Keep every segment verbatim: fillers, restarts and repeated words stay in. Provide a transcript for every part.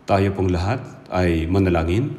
Tayo pong lahat ay manalangin.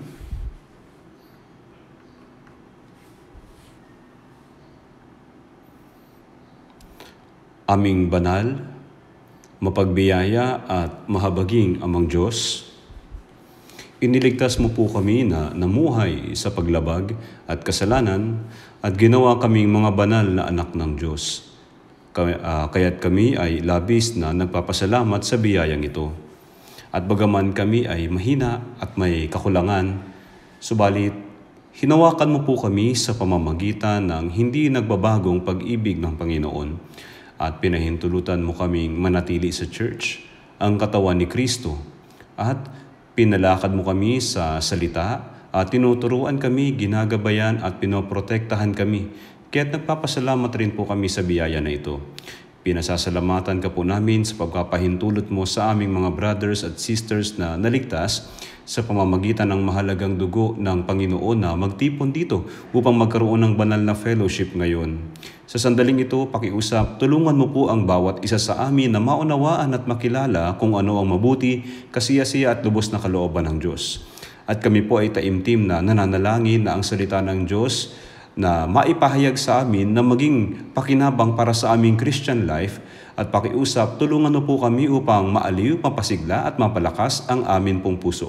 Aming banal, mapagbiyaya at mahabaging Amang Diyos, iniligtas mo po kami na namuhay sa paglabag at kasalanan at ginawa kaming mga banal na anak ng Diyos. Kaya't kami ay labis na nagpapasalamat sa biyayang ito. At bagaman kami ay mahina at may kakulangan, subalit hinawakan mo po kami sa pamamagitan ng hindi nagbabagong pag-ibig ng Panginoon at pinahintulutan mo kaming manatili sa church, ang katawan ni Kristo, at pinalakad mo kami sa salita at tinuturuan kami, ginagabayan at pinoprotektahan kami. Kaya't nagpapasalamat rin po kami sa biyaya na ito. Pinasasalamatan ka po namin sa pagpapahintulot mo sa aming mga brothers at sisters na naligtas sa pamamagitan ng mahalagang dugo ng Panginoon na magtipon dito upang magkaroon ng banal na fellowship ngayon. Sa sandaling ito, pakiusap, tulungan mo po ang bawat isa sa amin na maunawaan at makilala kung ano ang mabuti, kasiyasiya at lubos na kalooban ng Diyos. At kami po ay taimtim na nananalangin na ang salita ng Diyos na maipahayag sa amin na maging pakinabang para sa aming Christian life, at pakiusap, tulungan mo po kami upang maaliw, mapasigla at mapalakas ang amin pong puso.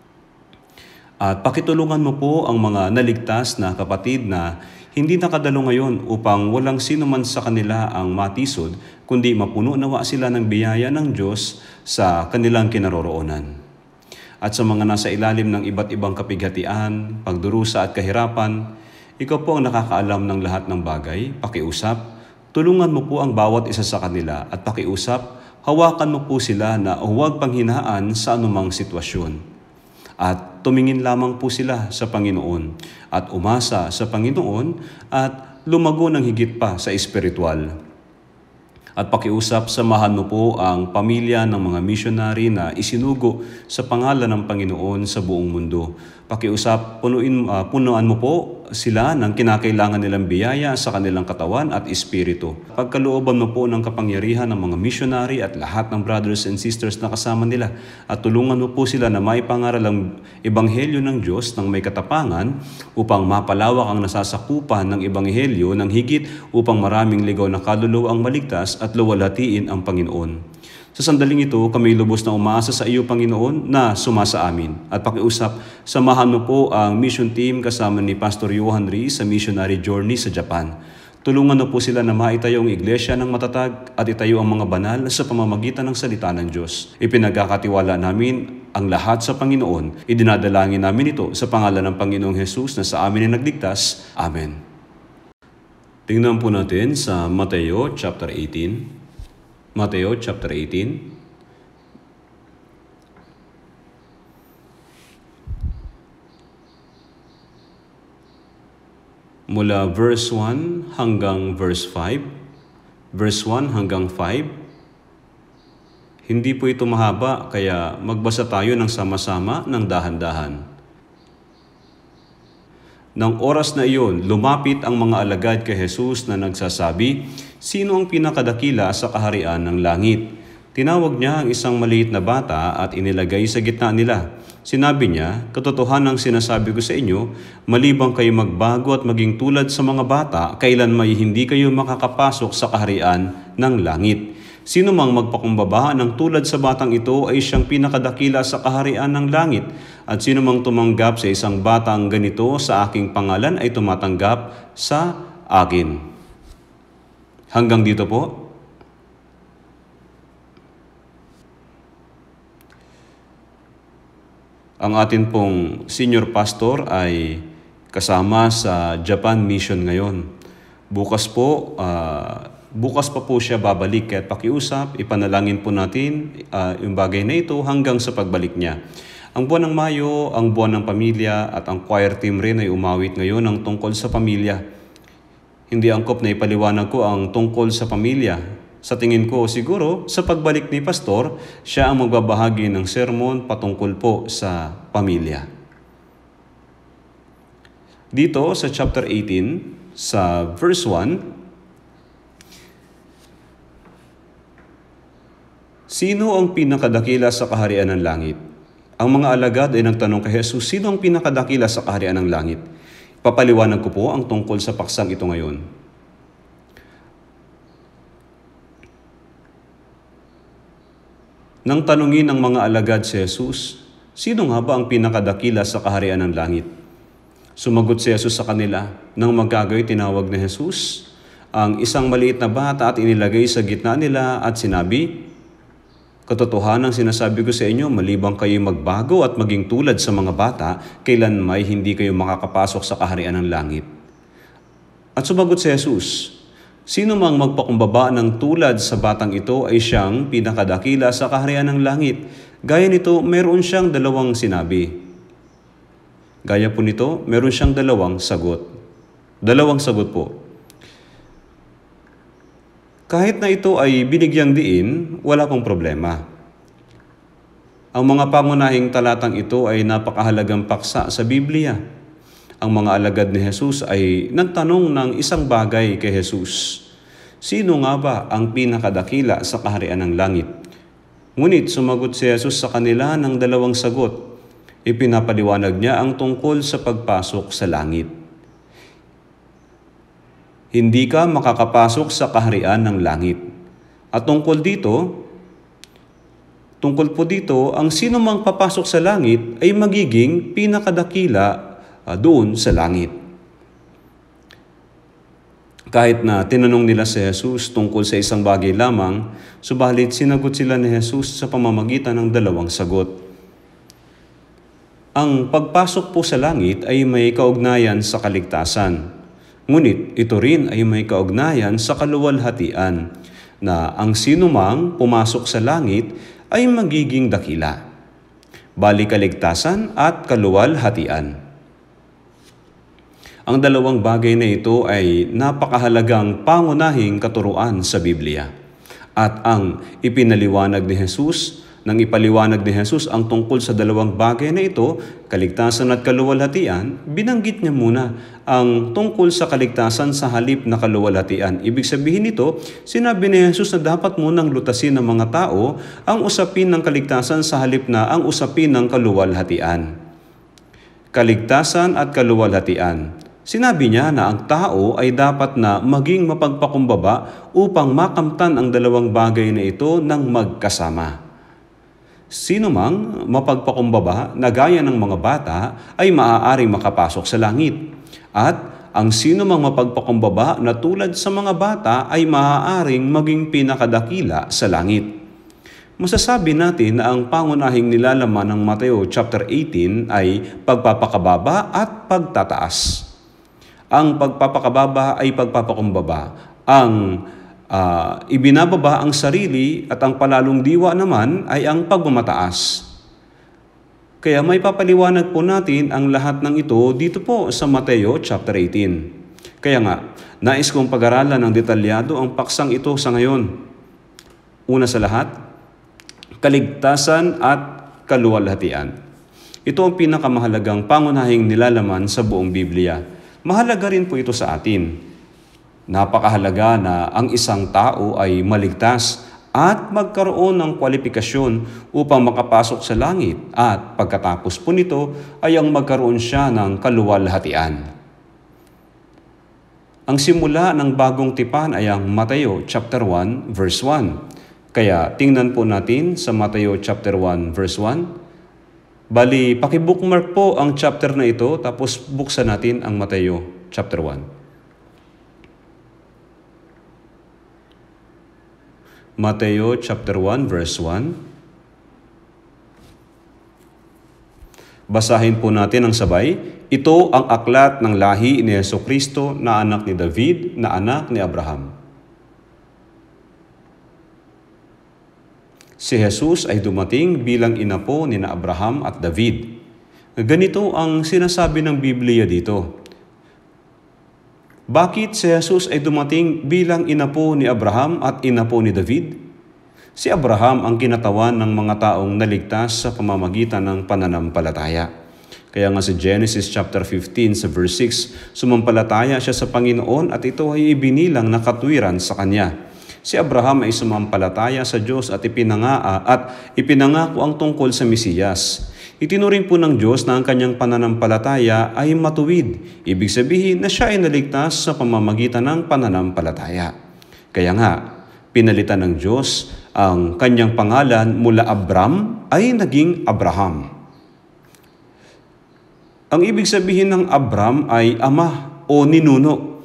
At pakitulungan mo po ang mga naligtas na kapatid na hindi nakadalo ngayon upang walang sino man sa kanila ang matisod, kundi mapuno nawa sila ng biyaya ng Diyos sa kanilang kinaroroonan. At sa mga nasa ilalim ng iba't ibang kapighatian, pagdurusa at kahirapan, ikaw po ang nakakaalam ng lahat ng bagay, pakiusap, tulungan mo po ang bawat isa sa kanila at pakiusap, hawakan mo po sila na huwag panghinaan sa anumang sitwasyon. At tumingin lamang po sila sa Panginoon at umasa sa Panginoon at lumago ng higit pa sa espiritual. At pakiusap, samahan mo po ang pamilya ng mga missionary na isinugo sa pangalan ng Panginoon sa buong mundo. Pakiusap, punuin, uh, punuan mo po sila ng kinakailangan nilang biyaya sa kanilang katawan at espiritu. Pagkalooban mo po ng kapangyarihan ng mga missionary at lahat ng brothers and sisters na kasama nila. At tulungan mo po sila na maipangaral ang ebanghelyo ng Diyos ng may katapangan upang mapalawak ang nasasakupan ng ebanghelyo ng higit upang maraming ligaw na kaluluwa ang maligtas at luwalhatiin ang Panginoon. Sa sandaling ito, kami lubos na umaasa sa iyo, Panginoon, na sumasa amin. At pakiusap, samahan mo po ang mission team kasama ni Pastor Johan Rees sa missionary journey sa Japan. Tulungan mo po sila na maitayo ang iglesia ng matatag at itayo ang mga banal sa pamamagitan ng salita ng Diyos. Ipinagkakatiwala namin ang lahat sa Panginoon. Idinadalangin namin ito sa pangalan ng Panginoong Jesus na sa amin ay nagligtas. Amen. Tingnan po natin sa Mateo chapter eighteen. Mateo chapter eighteen. Mula verse one hanggang verse five. Verse one hanggang five. Hindi po ito mahaba, kaya magbasa tayo ng sama-sama ng dahan-dahan. Nang oras na iyon, lumapit ang mga alagad kay Jesus na nagsasabi, "Sino ang pinakadakila sa kaharian ng langit?" Tinawag niya ang isang maliit na bata at inilagay sa gitna nila. Sinabi niya, "Katotohanan ang sinasabi ko sa inyo, malibang kayo magbago at maging tulad sa mga bata, kailanman hindi kayo makakapasok sa kaharian ng langit. Sino mang magpakumbaba ng tulad sa batang ito ay siyang pinakadakila sa kaharian ng langit. At sino mang tumanggap sa isang batang ganito sa aking pangalan ay tumatanggap sa akin." Hanggang dito po. Ang atin pong senior pastor ay kasama sa Japan mission ngayon. Bukas po, uh, bukas pa po siya babalik, kaya pakiusap, ipanalangin po natin uh, yung bagay na ito hanggang sa pagbalik niya. Ang buwan ng Mayo, ang buwan ng pamilya at ang choir team rin ay umawit ngayon ng tungkol sa pamilya. Hindi angkop na ipaliwanag ko ang tungkol sa pamilya. Sa tingin ko, siguro, sa pagbalik ni Pastor, siya ang magbabahagi ng sermon patungkol po sa pamilya. Dito sa chapter eighteen, sa verse one, sino ang pinakadakila sa kaharian ng langit? Ang mga alagad ay nagtanong kay Jesus, sino ang pinakadakila sa kaharian ng langit? Papaliwanag ko po ang tungkol sa paksang ito ngayon. Nang tanungin ng mga alagad si Jesus, sino nga ba ang pinakadakila sa kaharian ng langit? Sumagot si Jesus sa kanila, nang magkagayoy tinawag ni Jesus ang isang maliit na bata at inilagay sa gitna nila at sinabi, katotohanan ang sinasabi ko sa inyo, malibang kayo magbago at maging tulad sa mga bata, kailan may hindi kayo makakapasok sa kaharian ng langit. At sumagot si Jesus, sino mang magpakumbaba ng tulad sa batang ito ay siyang pinakadakila sa kaharian ng langit. Gaya nito, meron siyang dalawang sinabi. Gaya po nito, meron siyang dalawang sagot. Dalawang sagot po. Kahit na ito ay binigyang diin, wala pong problema. Ang mga pangunahing talatang ito ay napakahalagang paksa sa Biblia. Ang mga alagad ni Jesus ay nagtanong ng isang bagay kay Jesus. Sino nga ba ang pinakadakila sa kaharian ng langit? Ngunit sumagot si Jesus sa kanila ng dalawang sagot. Ipinapaliwanag niya ang tungkol sa pagpasok sa langit. Hindi ka makakapasok sa kaharian ng langit. At tungkol dito, tungkol po dito, ang sino mang papasok sa langit ay magiging pinakadakila uh, doon sa langit. Kahit na tinanong nila si Jesus tungkol sa isang bagay lamang, subalit sinagot sila ni Jesus sa pamamagitan ng dalawang sagot. Ang pagpasok po sa langit ay may kaugnayan sa kaligtasan. Ngunit ito rin ay may kaugnayan sa kaluwalhatian na ang sinumang pumasok sa langit ay magiging dakila. Bali kaligtasan at kaluwalhatian. Ang dalawang bagay na ito ay napakahalagang pangunahing katuruan sa Biblia. At ang ipinaliwanag ni Jesus, nang ipaliwanag ni Jesus ang tungkol sa dalawang bagay na ito, kaligtasan at kaluwalhatian, binanggit niya muna ang tungkol sa kaligtasan sa halip na kaluwalhatian. Ibig sabihin nito, sinabi ni Jesus na dapat munang lutasin ng mga tao ang usapin ng kaligtasan sa halip na ang usapin ng kaluwalhatian. Kaligtasan at kaluwalhatian. Sinabi niya na ang tao ay dapat na maging mapagpakumbaba upang makamtan ang dalawang bagay na ito ng magkasama. Sino mang mapagpakumbaba na gaya ng mga bata ay maaaring makapasok sa langit. At ang sino mang mapagpakumbaba na tulad sa mga bata ay maaaring maging pinakadakila sa langit. Masasabi natin na ang pangunahing nilalaman ng Mateo chapter eighteen ay pagpapakababa at pagtataas. Ang pagpapakababa ay pagpapakumbaba. Ang Uh, ibinababa ang sarili at ang palalong diwa naman ay ang pagmamataas. Kaya may papaliwanag po natin ang lahat ng ito dito po sa Mateo chapter eighteen. Kaya nga, nais kong pag-aralan ng detalyado ang paksang ito sa ngayon. Una sa lahat, kaligtasan at kaluwalhatian. Ito ang pinakamahalagang pangunahing nilalaman sa buong Biblia. Mahalaga rin po ito sa atin. Napakahalaga na ang isang tao ay maligtas at magkaroon ng kwalifikasyon upang makapasok sa langit at pagkatapos po nito ay ang magkaroon siya ng kaluwalhatian. Ang simula ng bagong tipan ay ang Mateo chapter one verse one. Kaya tingnan po natin sa Mateo chapter one verse one. Bali, pakibookmark po ang chapter na ito tapos buksan natin ang Mateo chapter one. Mateo chapter one verse one. Basahin po natin ang sabay. Ito ang aklat ng lahi ni Jesucristo na anak ni David, na anak ni Abraham. Si Jesus ay dumating bilang inapo ni na Abraham at David. Ganito ang sinasabi ng Biblia dito. Bakit si Jesus ay dumating bilang inapo ni Abraham at inapo ni David? Si Abraham ang kinatawan ng mga taong naligtas sa pamamagitan ng pananampalataya. Kaya nga sa Genesis chapter fifteen sa verse six, sumampalataya siya sa Panginoon at ito ay ibinilang na katwiran sa kanya. Si Abraham ay sumampalataya sa Diyos at ipinangaa at ipinangako ang tungkol sa Mesiyas. Itinuring po ng Diyos na ang kanyang pananampalataya ay matuwid. Ibig sabihin na siya ay naligtas sa pamamagitan ng pananampalataya. Kaya nga, pinalitan ng Diyos ang kanyang pangalan mula Abram ay naging Abraham. Ang ibig sabihin ng Abram ay ama o ninuno.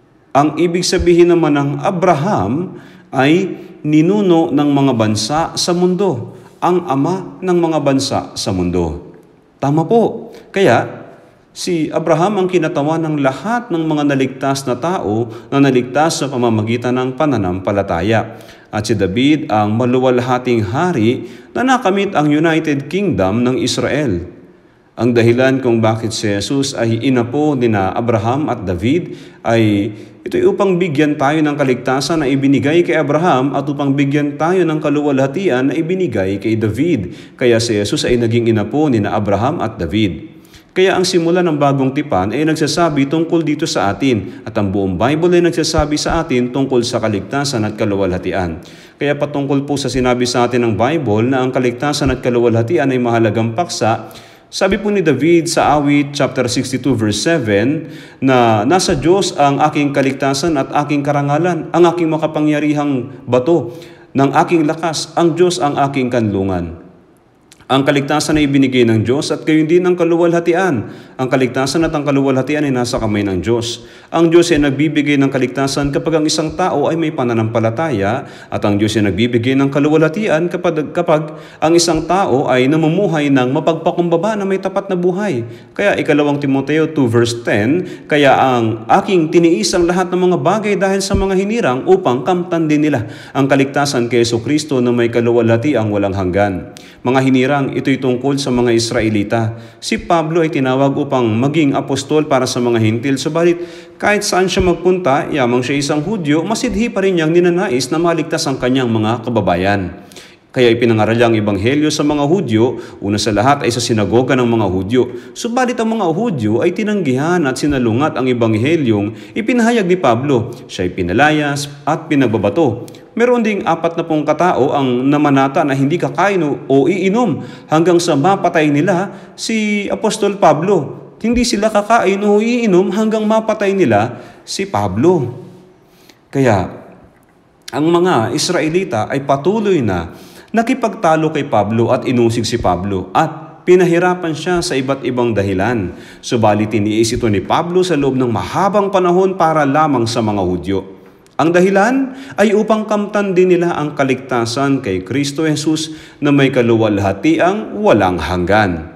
Ang ibig sabihin naman ng Abraham ay ninuno ng mga bansa sa mundo. Ang ama ng mga bansa sa mundo. Tama po. Kaya, si Abraham ang kinatawan ng lahat ng mga naligtas na tao na naligtas sa pamamagitan ng pananampalataya. At si David ang maluwalhating hari na nakamit ang United Kingdom ng Israel. Ang dahilan kung bakit si Jesus ay inapo ni na Abraham at David ay ito'y upang bigyan tayo ng kaligtasan na ibinigay kay Abraham at upang bigyan tayo ng kaluwalhatian na ibinigay kay David. Kaya si Jesus ay naging inapo ni na Abraham at David. Kaya ang simula ng bagong tipan ay nagsasabi tungkol dito sa atin at ang buong Bible ay nagsasabi sa atin tungkol sa kaligtasan at kaluwalhatian. Kaya patungkol po sa sinabi sa atin ng Bible na ang kaligtasan at kaluwalhatian ay mahalagang paksa, sabi po ni David sa awit chapter sixty-two verse seven na nasa Diyos ang aking kaligtasan at aking karangalan, ang aking makapangyarihang bato, ng aking lakas, ang Diyos ang aking kanlungan. Ang kaligtasan ay ibinigay ng Diyos at gayon din ang kaluwalhatian. Ang kaligtasan at ang kaluwalhatian ay nasa kamay ng Diyos. Ang Diyos ay nagbibigay ng kaligtasan kapag ang isang tao ay may pananampalataya at ang Diyos ay nagbibigay ng kaluwalhatian kapag, kapag ang isang tao ay namumuhay ng mapagpakumbaba na may tapat na buhay. Kaya ikalawang Timoteo two verse ten, kaya ang aking tiniis ang lahat ng mga bagay dahil sa mga hinirang upang kamtan din nila ang kaligtasan kay Jesucristo na may kaluwalhatiang walang hanggan. Mga hinirang, ito'y tungkol sa mga Israelita. Si Pablo ay tinawag upang maging apostol para sa mga Hintil. Subalit, kahit saan siya magpunta, yamang siya isang Hudyo, masidhi pa rin niyang ninanais na maligtas ang kanyang mga kababayan. Kaya ipinangaral ang Ebanghelyo sa mga Hudyo, una sa lahat ay sa sinagoga ng mga Hudyo. Subalit ang mga Hudyo ay tinanggihan at sinalungat ang Ebanghelyong ipinahayag ni Pablo. Siya ay pinalayas at pinagbabato. Meron ding apat na pong katao ang namanata na hindi kakain o iinom hanggang sa mapatay nila si Apostol Pablo. Hindi sila kakain o iinom hanggang mapatay nila si Pablo. Kaya ang mga Israelita ay patuloy na nakipagtalo kay Pablo at inusig si Pablo at pinahirapan siya sa iba't ibang dahilan. Subalit tiniis ito ni Pablo sa loob ng mahabang panahon para lamang sa mga Hudyo. Ang dahilan ay upang kamtan din nila ang kaligtasan kay Kristo Jesus na may kaluwalhatiang walang hanggan.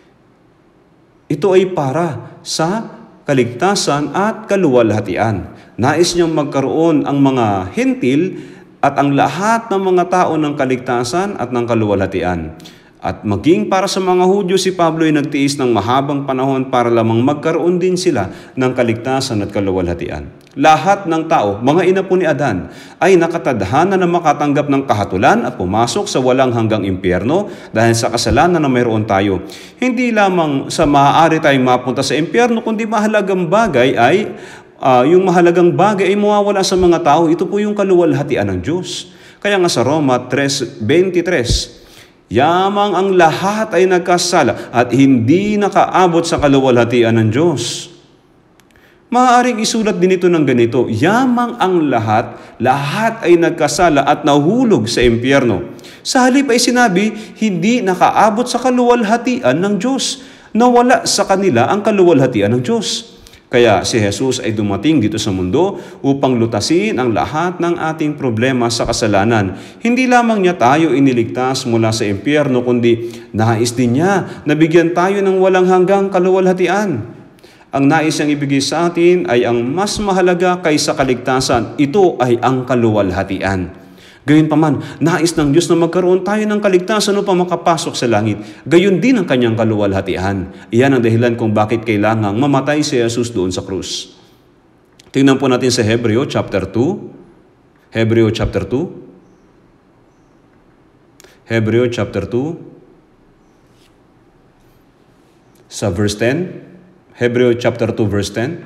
Ito ay para sa kaligtasan at kaluwalhatian. Nais niyang magkaroon ang mga Hentil at ang lahat ng mga tao ng kaligtasan at ng kaluwalhatian. At maging para sa mga Hudyo, si Pablo ay nagtiis ng mahabang panahon para lamang magkaroon din sila ng kaligtasan at kaluwalhatian. Lahat ng tao, mga ina po ni Adan, ay nakatadhana na makatanggap ng kahatulan at pumasok sa walang hanggang impyerno dahil sa kasalanan na mayroon tayo. Hindi lamang sa maaari tayong mapunta sa impyerno, kundi mahalagang bagay ay, uh, yung mahalagang bagay ay mawawala sa mga tao. Ito po yung kaluwalhatian ng Diyos. Kaya nga sa Roma three twenty-three, yamang ang lahat ay nagkasala at hindi nakaabot sa kaluwalhatian ng Diyos. Maaaring isulat din ito ng ganito, yamang ang lahat, lahat ay nagkasala at nahulog sa impyerno. Sa halip ay sinabi, hindi nakaabot sa kaluwalhatian ng Diyos. Nawala sa kanila ang kaluwalhatian ng Diyos. Kaya si Jesus ay dumating dito sa mundo upang lutasin ang lahat ng ating problema sa kasalanan. Hindi lamang niya tayo iniligtas mula sa impyerno, kundi nais din niya na bigyan tayo ng walang hanggang kaluwalhatian. Ang nais niyang ibigay sa atin ay ang mas mahalaga kaysa kaligtasan. Ito ay ang kaluwalhatian. Gayunpaman, nais ng Diyos na magkaroon tayo ng kaligtasan upang makapasok sa langit. Gayon din ang kanyang kaluwalhatian. Iyan ang dahilan kung bakit kailangang mamatay si Jesus doon sa krus. Tingnan po natin sa Hebreo chapter two. Hebreo chapter two. Hebreo chapter two. Sa verse ten. Hebreo chapter two verse ten.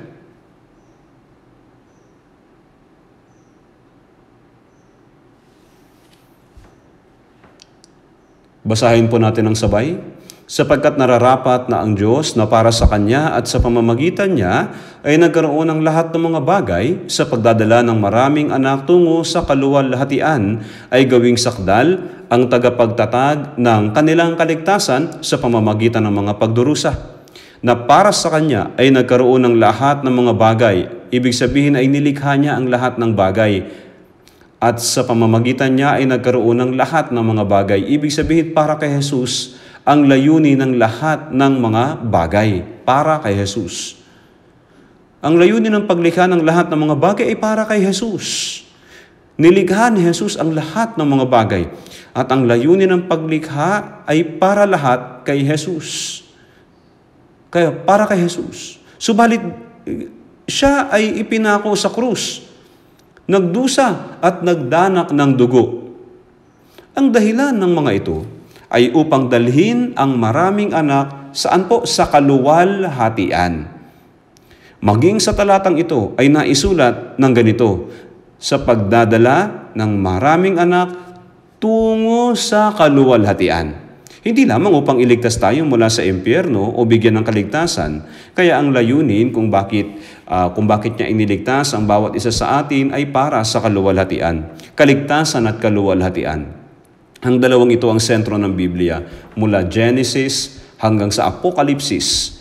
Basahin po natin ang sabay. sapagkat nararapat na ang Diyos na para sa Kanya at sa pamamagitan niya ay nagkaroon ng lahat ng mga bagay sa pagdadala ng maraming anak tungo sa kaluwalhatian ay gawing sakdal ang tagapagtatag ng kanilang kaligtasan sa pamamagitan ng mga pagdurusa. Na para sa Kanya ay nagkaroon ng lahat ng mga bagay, ibig sabihin ay nilikha niya ang lahat ng bagay. At sa pamamagitan niya ay nagkaroon ng lahat ng mga bagay, ibig sabihin para kay Jesus ang layunin ng lahat ng mga bagay para kay Jesus. Ang layunin ng paglikha ng lahat ng mga bagay ay para kay Jesus. Nilikha ni Jesus ang lahat ng mga bagay. At ang layunin ng paglikha ay para lahat kay Jesus. Kaya para kay Jesus. Subalit, siya ay ipinako sa krus. Nagdusa at nagdanak ng dugo. Ang dahilan ng mga ito ay upang dalhin ang maraming anak saan po? Sa kaluwalhatian. Maging sa talatang ito ay naisulat ng ganito, sa pagdadala ng maraming anak tungo sa kaluwalhatian. Hindi lamang upang iligtas tayo mula sa impyerno o bigyan ng kaligtasan, kaya ang layunin kung bakit, uh, kung bakit niya iniligtas ang bawat isa sa atin ay para sa kaluwalhatian. Kaligtasan at kaluwalhatian. Ang dalawang ito ang sentro ng Biblia mula Genesis hanggang sa Apokalipsis.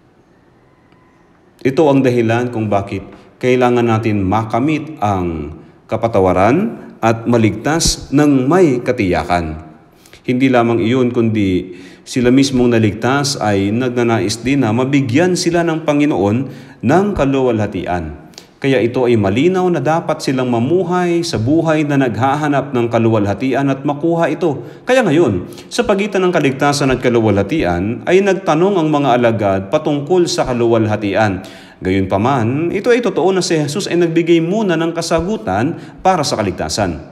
Ito ang dahilan kung bakit kailangan natin makamit ang kapatawaran at maligtas ng may katiyakan. Hindi lamang iyon kundi sila mismong naligtas ay nagnanais din na mabigyan sila ng Panginoon ng kaluwalhatian. Kaya ito ay malinaw na dapat silang mamuhay sa buhay na naghahanap ng kaluwalhatian at makuha ito. Kaya ngayon, sa pagitan ng kaligtasan at kaluwalhatian, ay nagtanong ang mga alagad patungkol sa kaluwalhatian. Gayunpaman, ito ay totoo na si Jesus ay nagbigay muna ng kasagutan para sa kaligtasan.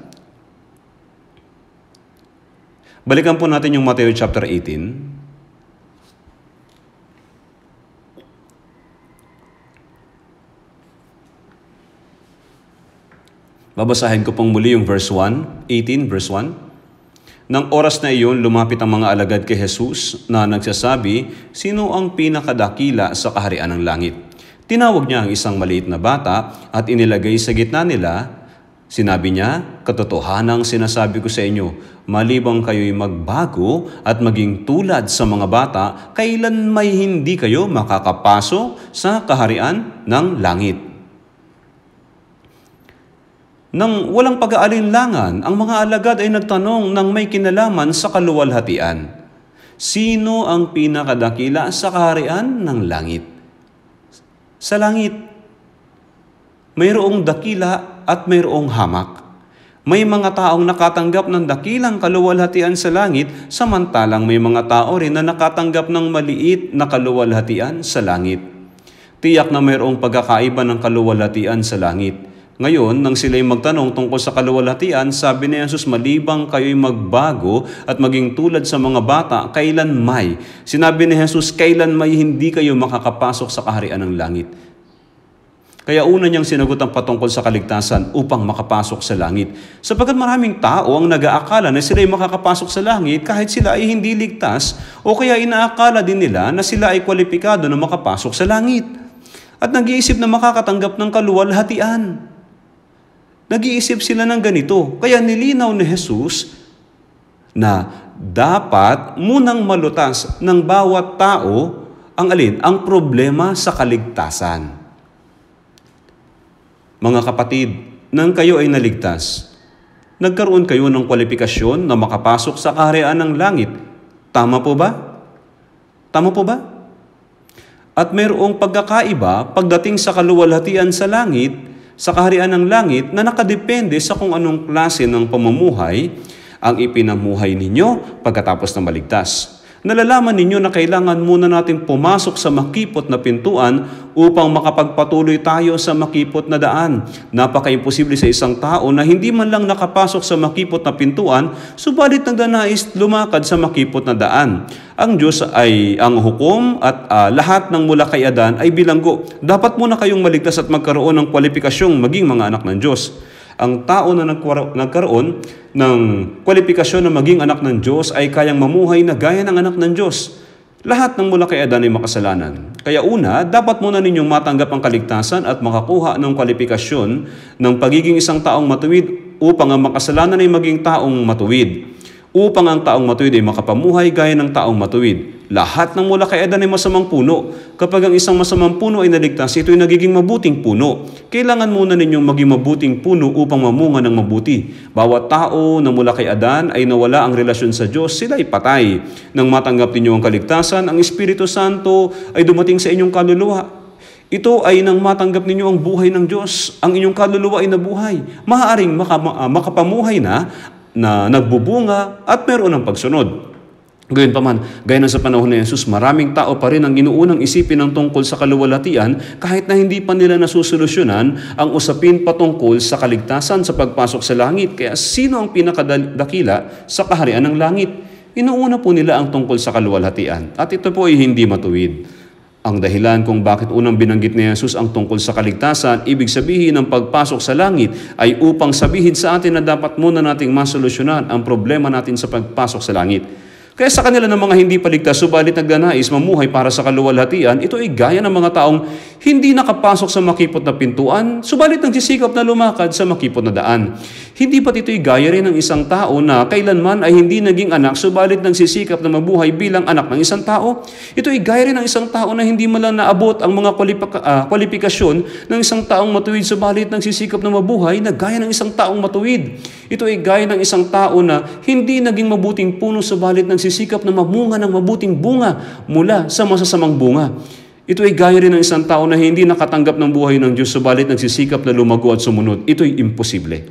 Balikan po natin yung Mateo chapter eighteen. Babasahin ko pong muli yung verse one, eighteen verse one. Nang oras na iyon, lumapit ang mga alagad kay Jesus na nagsasabi, sino ang pinakadakila sa kaharian ng langit? Tinawag niya ang isang maliit na bata at inilagay sa gitna nila. Sinabi niya, katotohanang sinasabi ko sa inyo, malibang kayo'y magbago at maging tulad sa mga bata, kailan may hindi kayo makakapasok sa kaharian ng langit. Nang walang pag-aalinlangan, ang mga alagad ay nagtanong ng may kinalaman sa kaluwalhatian. Sino ang pinakadakila sa kaharian ng langit? Sa langit, mayroong dakila at mayroong hamak. May mga taong nakatanggap ng dakilang kaluwalhatian sa langit, samantalang may mga tao rin na nakatanggap ng maliit na kaluwalhatian sa langit. Tiyak na mayroong pagkakaiba ng kaluwalhatian sa langit. Ngayon, nang sila'y magtanong tungkol sa kaluwalhatian, sabi ni Jesus, malibang kayo'y magbago at maging tulad sa mga bata, kailan may. Sinabi ni Jesus, kailan may hindi kayo makakapasok sa kaharian ng langit. Kaya una niyang sinagot ang patungkol sa kaligtasan upang makapasok sa langit. Sapagkat maraming tao ang nag-aakala na sila'y makakapasok sa langit kahit sila ay hindi ligtas o kaya inaakala din nila na sila ay kwalipikado na makapasok sa langit. At nag-iisip na makakatanggap ng kaluwalhatian. Nag-iisip sila ng ganito. Kaya nilinaw ni Jesus na dapat munang malutas ng bawat tao ang alin? Ang problema sa kaligtasan. Mga kapatid, nang kayo ay naligtas, nagkaroon kayo ng kwalifikasyon na makapasok sa kaharian ng langit. Tama po ba? Tama po ba? At mayroong pagkakaiba pagdating sa kaluwalhatian sa langit, sa kaharian ng langit, na nakadepende sa kung anong klase ng pamumuhay ang ipinamuhay ninyo pagkatapos ng maligtas. Nalalaman ninyo na kailangan muna natin pumasok sa makipot na pintuan upang makapagpatuloy tayo sa makipot na daan. Napaka-imposible sa isang tao na hindi man lang nakapasok sa makipot na pintuan, subalit nagdanais lumakad sa makipot na daan. Ang Diyos ay ang hukom at uh, lahat ng mula kay Adan ay bilanggo. Dapat muna kayong maligtas at magkaroon ng kwalipikasyong maging mga anak ng Diyos. Ang tao na nagkaroon ng kwalifikasyon na maging anak ng Diyos ay kayang mamuhay na gaya ng anak ng Diyos. Lahat ng mula kay Adan ay makasalanan. Kaya una, dapat muna ninyong matanggap ang kaligtasan at makakuha ng kwalifikasyon ng pagiging isang taong matuwid upang ang makasalanan ay maging taong matuwid. Upang ang taong matuwid ay makapamuhay gaya ng taong matuwid. Lahat ng mula kay Adan ay masamang puno. Kapag ang isang masamang puno ay naligtas, ito ay nagiging mabuting puno. Kailangan muna ninyong maging mabuting puno upang mamunga ng mabuti. Bawat tao na mula kay Adan ay nawala ang relasyon sa Diyos, sila ay patay. Nang matanggap ninyo ang kaligtasan, ang Espiritu Santo ay dumating sa inyong kaluluwa. Ito ay nang matanggap ninyo ang buhay ng Diyos. Ang inyong kaluluwa ay nabuhay. Maaaring maka, uh, makapamuhay na na nagbubunga at meron ng pagsunod. Gayun pa man, gaya na sa panahon ni Jesus, maraming tao pa rin ang inuunang isipin ng tungkol sa kaluwalhatian kahit na hindi pa nila nasusolusyonan ang usapin patungkol sa kaligtasan sa pagpasok sa langit. Kaya sino ang pinakadakila sa kaharian ng langit? Inuuna po nila ang tungkol sa kaluwalhatian. At ito po ay hindi matuwid. Ang dahilan kung bakit unang binanggit ni Jesus ang tungkol sa kaligtasan, ibig sabihin ng pagpasok sa langit ay upang sabihin sa atin na dapat muna nating masolusyonan ang problema natin sa pagpasok sa langit. Kaya sa kanila ng mga hindi paligtas, subalit nagnanais mamuhay para sa kaluwalhatian, ito ay gaya ng mga taong hindi nakapasok sa makipot na pintuan, subalit nagsisikap na lumakad sa makipot na daan. Hindi pat ito'y gaya rin ng isang tao na kailanman ay hindi naging anak, subalit nagsisikap na mabuhay bilang anak ng isang tao. Ito'y gaya rin ng isang tao na hindi man lang naabot ang mga kwalipika, uh, kwalifikasyon ng isang taong matuwid, subalit nagsisikap na mabuhay na gaya ng isang taong matuwid. Ito ay gaya ng isang tao na hindi naging mabuting puno, subalit nagsisikap na mamunga ng mabuting bunga mula sa masasamang bunga. Ito ay gaya rin ng isang tao na hindi nakatanggap ng buhay ng Diyos, subalit nagsisikap na lumago at sumunod. Ito ay imposible.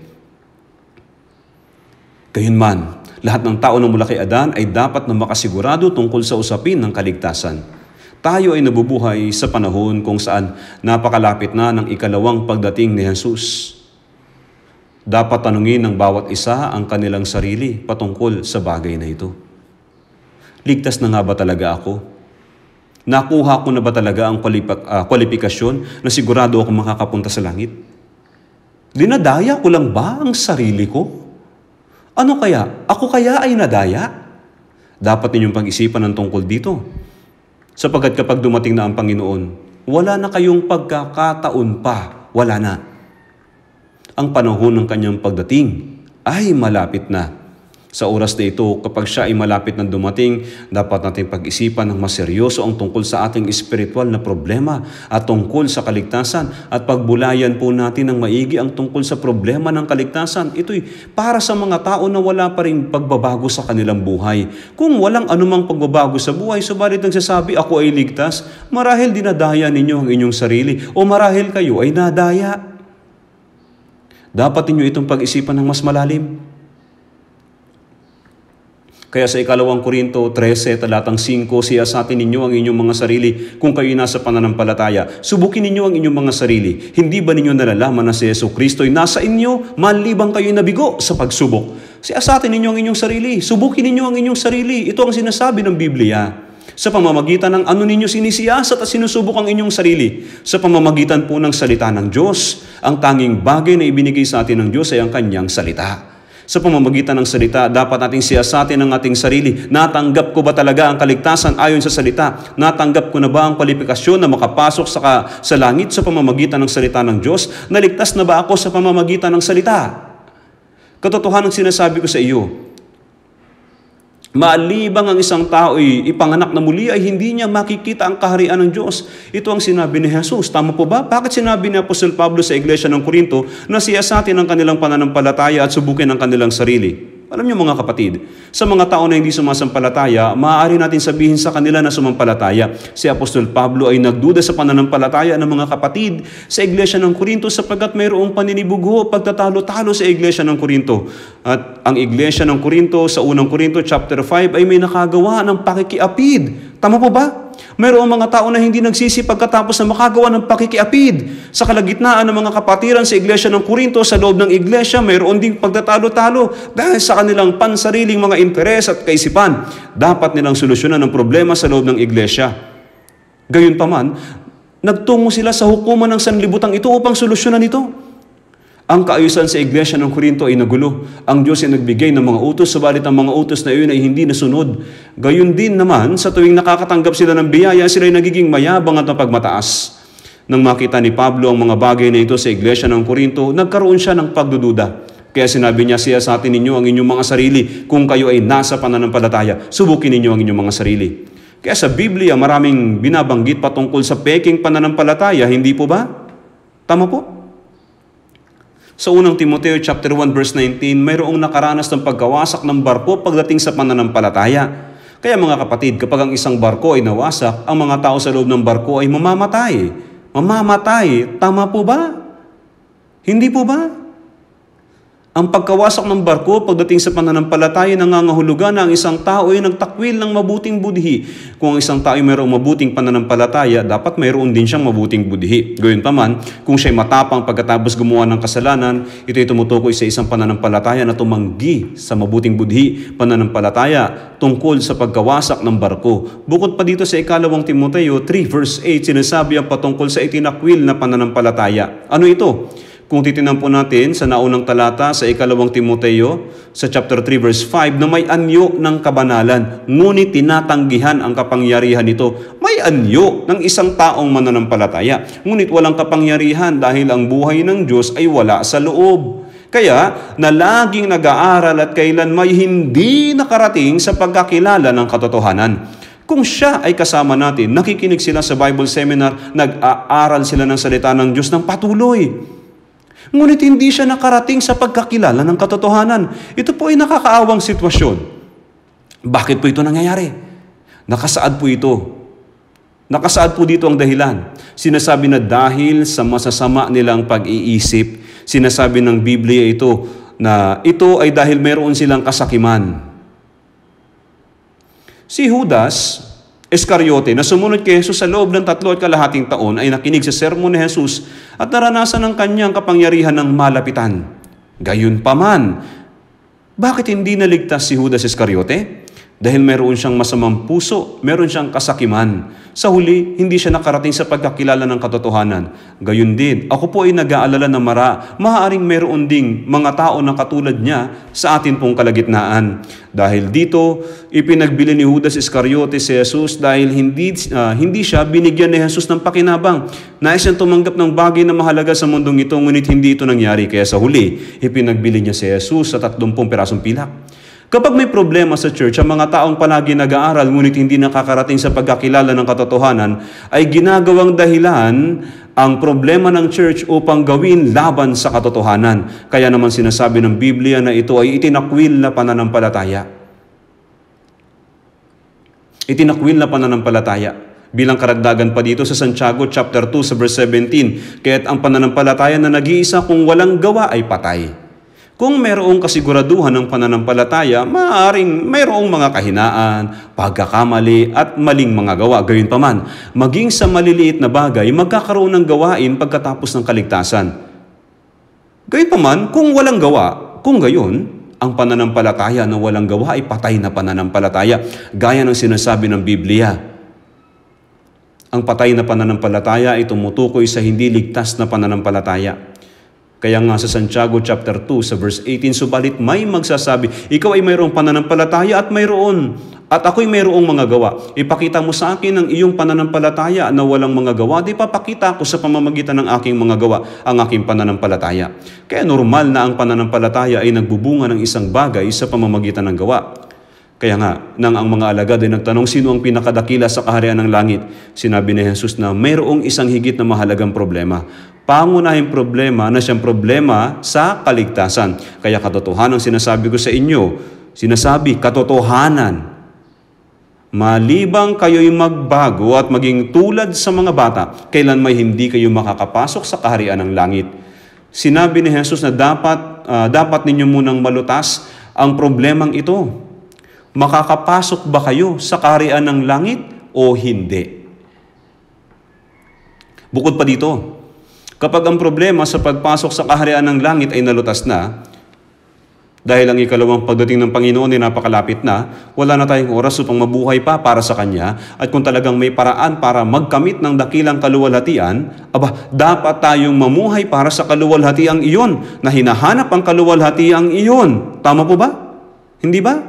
Gayunman, lahat ng tao na mula kay Adan ay dapat na makasigurado tungkol sa usapin ng kaligtasan. Tayo ay nabubuhay sa panahon kung saan napakalapit na ng ikalawang pagdating ni Jesus. Dapat tanungin ng bawat isa ang kanilang sarili patungkol sa bagay na ito. Ligtas na nga ba talaga ako? Nakuha ko na ba talaga ang kwalifikasyon na sigurado ako makakapunta sa langit? Dinadaya ko lang ba ang sarili ko? Ano kaya? Ako kaya ay nadaya? Dapat ninyong pag-isipan ng tungkol dito. Sapagkat kapag dumating na ang Panginoon, wala na kayong pagkakataon pa. Wala na. Ang panahon ng kanyang pagdating ay malapit na. Sa oras na ito, kapag siya ay malapit na dumating, dapat natin pag-isipan ng mas seryoso ang tungkol sa ating espiritual na problema at tungkol sa kaligtasan at pagbulayan po natin ng maigi ang tungkol sa problema ng kaligtasan. Ito'y para sa mga tao na wala pa rin pagbabago sa kanilang buhay. Kung walang anumang pagbabago sa buhay, subalit nagsasabi, ako ay ligtas, marahil dinadaya ninyo ang inyong sarili o marahil kayo ay nadaya. Dapat ninyo itong pag-isipan ng mas malalim. Kaya sa ikalawang Korinto thirteen, talatang five, siyasatin ninyo ang inyong mga sarili kung kayo nasa pananampalataya. Subukin ninyo ang inyong mga sarili. Hindi ba ninyo nalalaman na si Yesu Kristo ay nasa inyo, malibang kayo nabigo sa pagsubok? Siyasatin ninyo ang inyong sarili. Subukin ninyo ang inyong sarili. Ito ang sinasabi ng Biblia. Sa pamamagitan ng ano ninyo sinisiyasat at sinusubok ang inyong sarili. Sa pamamagitan po ng salita ng Diyos, ang tanging bagay na ibinigay sa atin ng Diyos ay ang kanyang salita. Sa pamamagitan ng salita, dapat nating siyasatin ang ating sarili. Natanggap ko ba talaga ang kaligtasan ayon sa salita? Natanggap ko na ba ang kwalifikasyon na makapasok sa, ka, sa langit sa pamamagitan ng salita ng Diyos? Naligtas na ba ako sa pamamagitan ng salita? Katotohanan ang sinasabi ko sa iyo, maalibang ang isang tao ay ipanganak na muli ay hindi niya makikita ang kaharian ng Diyos. Ito ang sinabi ni Jesus. Tama po ba? Bakit sinabi ni Apostol Pablo sa iglesia ng Korinto na siyasatin ang kanilang pananampalataya at subukin ang kanilang sarili? Alam niyo mga kapatid, sa mga tao na hindi sumasampalataya, maaari natin sabihin sa kanila na sumampalataya. Si Apostol Pablo ay nagduda sa pananampalataya ng mga kapatid sa iglesia ng Korinto sapagkat mayroong paninibugho, pagtatalo-talo sa iglesia ng Korinto. At ang iglesia ng Korinto sa unang Korinto chapter five ay may nakagawa ng pakikiapid. Tama po ba? Mayroong mga tao na hindi nagsisi pagkatapos na makagawa ng pakikiapid. Sa kalagitnaan ng mga kapatiran sa iglesia ng Korinto, sa loob ng iglesia, mayroon ding pagtatalo-talo dahil sa kanilang pansariling mga interes at kaisipan. Dapat nilang solusyonan ang problema sa loob ng iglesia. Gayunpaman, nagtungo sila sa hukuman ng sanlibutan ito upang solusyonan ito. Ang kaayusan sa iglesia ng Korinto ay nagulo. Ang Diyos ay nagbigay ng mga utos, subalit ang mga utos na iyon ay hindi nasunod. Gayon din naman, sa tuwing nakakatanggap sila ng biyaya, sila ay nagiging mayabang at mapagmataas. Nang makita ni Pablo ang mga bagay na ito sa iglesia ng Korinto, nagkaroon siya ng pagdududa. Kaya sinabi niya, siya sa atin ninyo ang inyong mga sarili. Kung kayo ay nasa pananampalataya, subukin ninyo ang inyong mga sarili. Kaya sa Biblia, maraming binabanggit patungkol sa peking pananampalataya, hindi po ba? Tama po? Sa unang Timoteo chapter one verse nineteen, mayroong nakaranas ng pagkawasak ng barko pagdating sa pananampalataya. Kaya mga kapatid, kapag ang isang barko ay nawasak, ang mga tao sa loob ng barko ay mamamatay. Mamamatay. Tama po ba? Hindi po ba? Ang pagkawasak ng barko pagdating sa pananampalataya, nangangahulugan na ang isang tao ay nagtakwil ng mabuting budhi. Kung ang isang tao ay mayroong mabuting pananampalataya, dapat mayroon din siyang mabuting budhi. Gayunpaman, kung siya'y matapang pagkatapos gumawa ng kasalanan, ito ay tumutukoy sa isang pananampalataya na tumanggi sa mabuting budhi, pananampalataya tungkol sa pagkawasak ng barko. Bukod pa dito sa ikalawang Timoteo three verse eight, sinasabi ang patungkol sa itinakwil na pananampalataya. Ano ito? Kung titingnan po natin sa naunang talata sa ikalawang Timoteo, sa chapter three verse five, na may anyo ng kabanalan, ngunit tinatanggihan ang kapangyarihan nito. May anyo ng isang taong mananampalataya, ngunit walang kapangyarihan dahil ang buhay ng Diyos ay wala sa loob. Kaya, na laging nag-aaral at kailan may hindi nakarating sa pagkakilala ng katotohanan. Kung siya ay kasama natin, nakikinig sila sa Bible seminar, nag-aaral sila ng salita ng Diyos ng patuloy. Ngunit hindi siya nakarating sa pagkakilala ng katotohanan. Ito po ay nakakaawang sitwasyon. Bakit po ito nangyayari? Nakasaad po ito. Nakasaad po dito ang dahilan. Sinasabi na dahil sa masasama nilang pag-iisip, sinasabi ng Biblia ito na ito ay dahil meron silang kasakiman. Si Judas Iscariote, na sumunod kay Jesus sa loob ng tatlo at kalahating taon, ay nakinig sa sermon ni Jesus at naranasan ang kanyang kapangyarihan ng malapitan. Gayunpaman, bakit hindi naligtas si Judas Iscariote? Dahil meron siyang masamang puso, meron siyang kasakiman. Sa huli, hindi siya nakarating sa pagkakilala ng katotohanan. Gayun din, ako po ay nag-aalala na mara, maaaring meron ding mga tao na katulad niya sa atin pong kalagitnaan. Dahil dito, ipinagbili ni Judas Iscariote si Jesus dahil hindi, uh, hindi siya binigyan ni Jesus ng pakinabang. Nais siyang tumanggap ng bagay na mahalaga sa mundong ito, ngunit hindi ito nangyari. Kaya sa huli, ipinagbili niya si Jesus sa tatlumpung pirasong pilak. Kapag may problema sa church, ang mga taong palagi nag-aaral ngunit hindi nakakarating sa pagkakilala ng katotohanan ay ginagawang dahilan ang problema ng church upang gawin laban sa katotohanan. Kaya naman sinasabi ng Biblia na ito ay itinakwil na pananampalataya. Itinakwil na pananampalataya. Bilang karagdagan pa dito sa Santiago chapter two sa verse seventeen, kaya't ang pananampalataya na nag-iisa kung walang gawa ay patay. Kung mayroong kasiguraduhan ng pananampalataya, maaaring mayroong mga kahinaan, pagkakamali at maling mga gawa. Gayunpaman, maging sa maliliit na bagay, magkakaroon ng gawain pagkatapos ng kaligtasan. Gayunpaman, kung walang gawa, kung gayon, ang pananampalataya na walang gawa ay patay na pananampalataya, gaya ng sinasabi ng Biblia. Ang patay na pananampalataya ay tumutukoy sa hindi ligtas na pananampalataya. Kaya nga sa Santiago chapter two sa verse eighteen, subalit may magsasabi, ikaw ay mayroong pananampalataya at mayroon, at ako'y mayroong mga gawa. Ipakita mo sa akin ang iyong pananampalataya na walang mga gawa, di papakita ko sa pamamagitan ng aking mga gawa ang aking pananampalataya. Kaya normal na ang pananampalataya ay nagbubunga ng isang bagay sa pamamagitan ng gawa. Kaya nga, nang ang mga alagad ay nagtanong sino ang pinakadakila sa kaharian ng langit, sinabi ni Jesus na mayroong isang higit na mahalagang problema. Pangunahing problema na siyang problema sa kaligtasan. Kaya katotohanan ang sinasabi ko sa inyo, sinasabi katotohanan. Malibang kayo'y magbago at maging tulad sa mga bata, kailan may hindi kayo makakapasok sa kaharian ng langit. Sinabi ni Jesus na dapat, uh, dapat ninyo munang malutas ang problemang ito. Makakapasok ba kayo sa kaharian ng langit o hindi? Bukod pa dito, kapag ang problema sa pagpasok sa kaharian ng langit ay nalutas na, Dahil ang ikalawang pagdating ng Panginoon ay napakalapit na, wala na tayong oras upang mabuhay pa para sa Kanya. At kung talagang may paraan para magkamit ng dakilang kaluwalhatian, aba, dapat tayong mamuhay para sa kaluwalhatiang iyon, na hinahanap ang kaluwalhatiang iyon. Tama po ba? Hindi ba?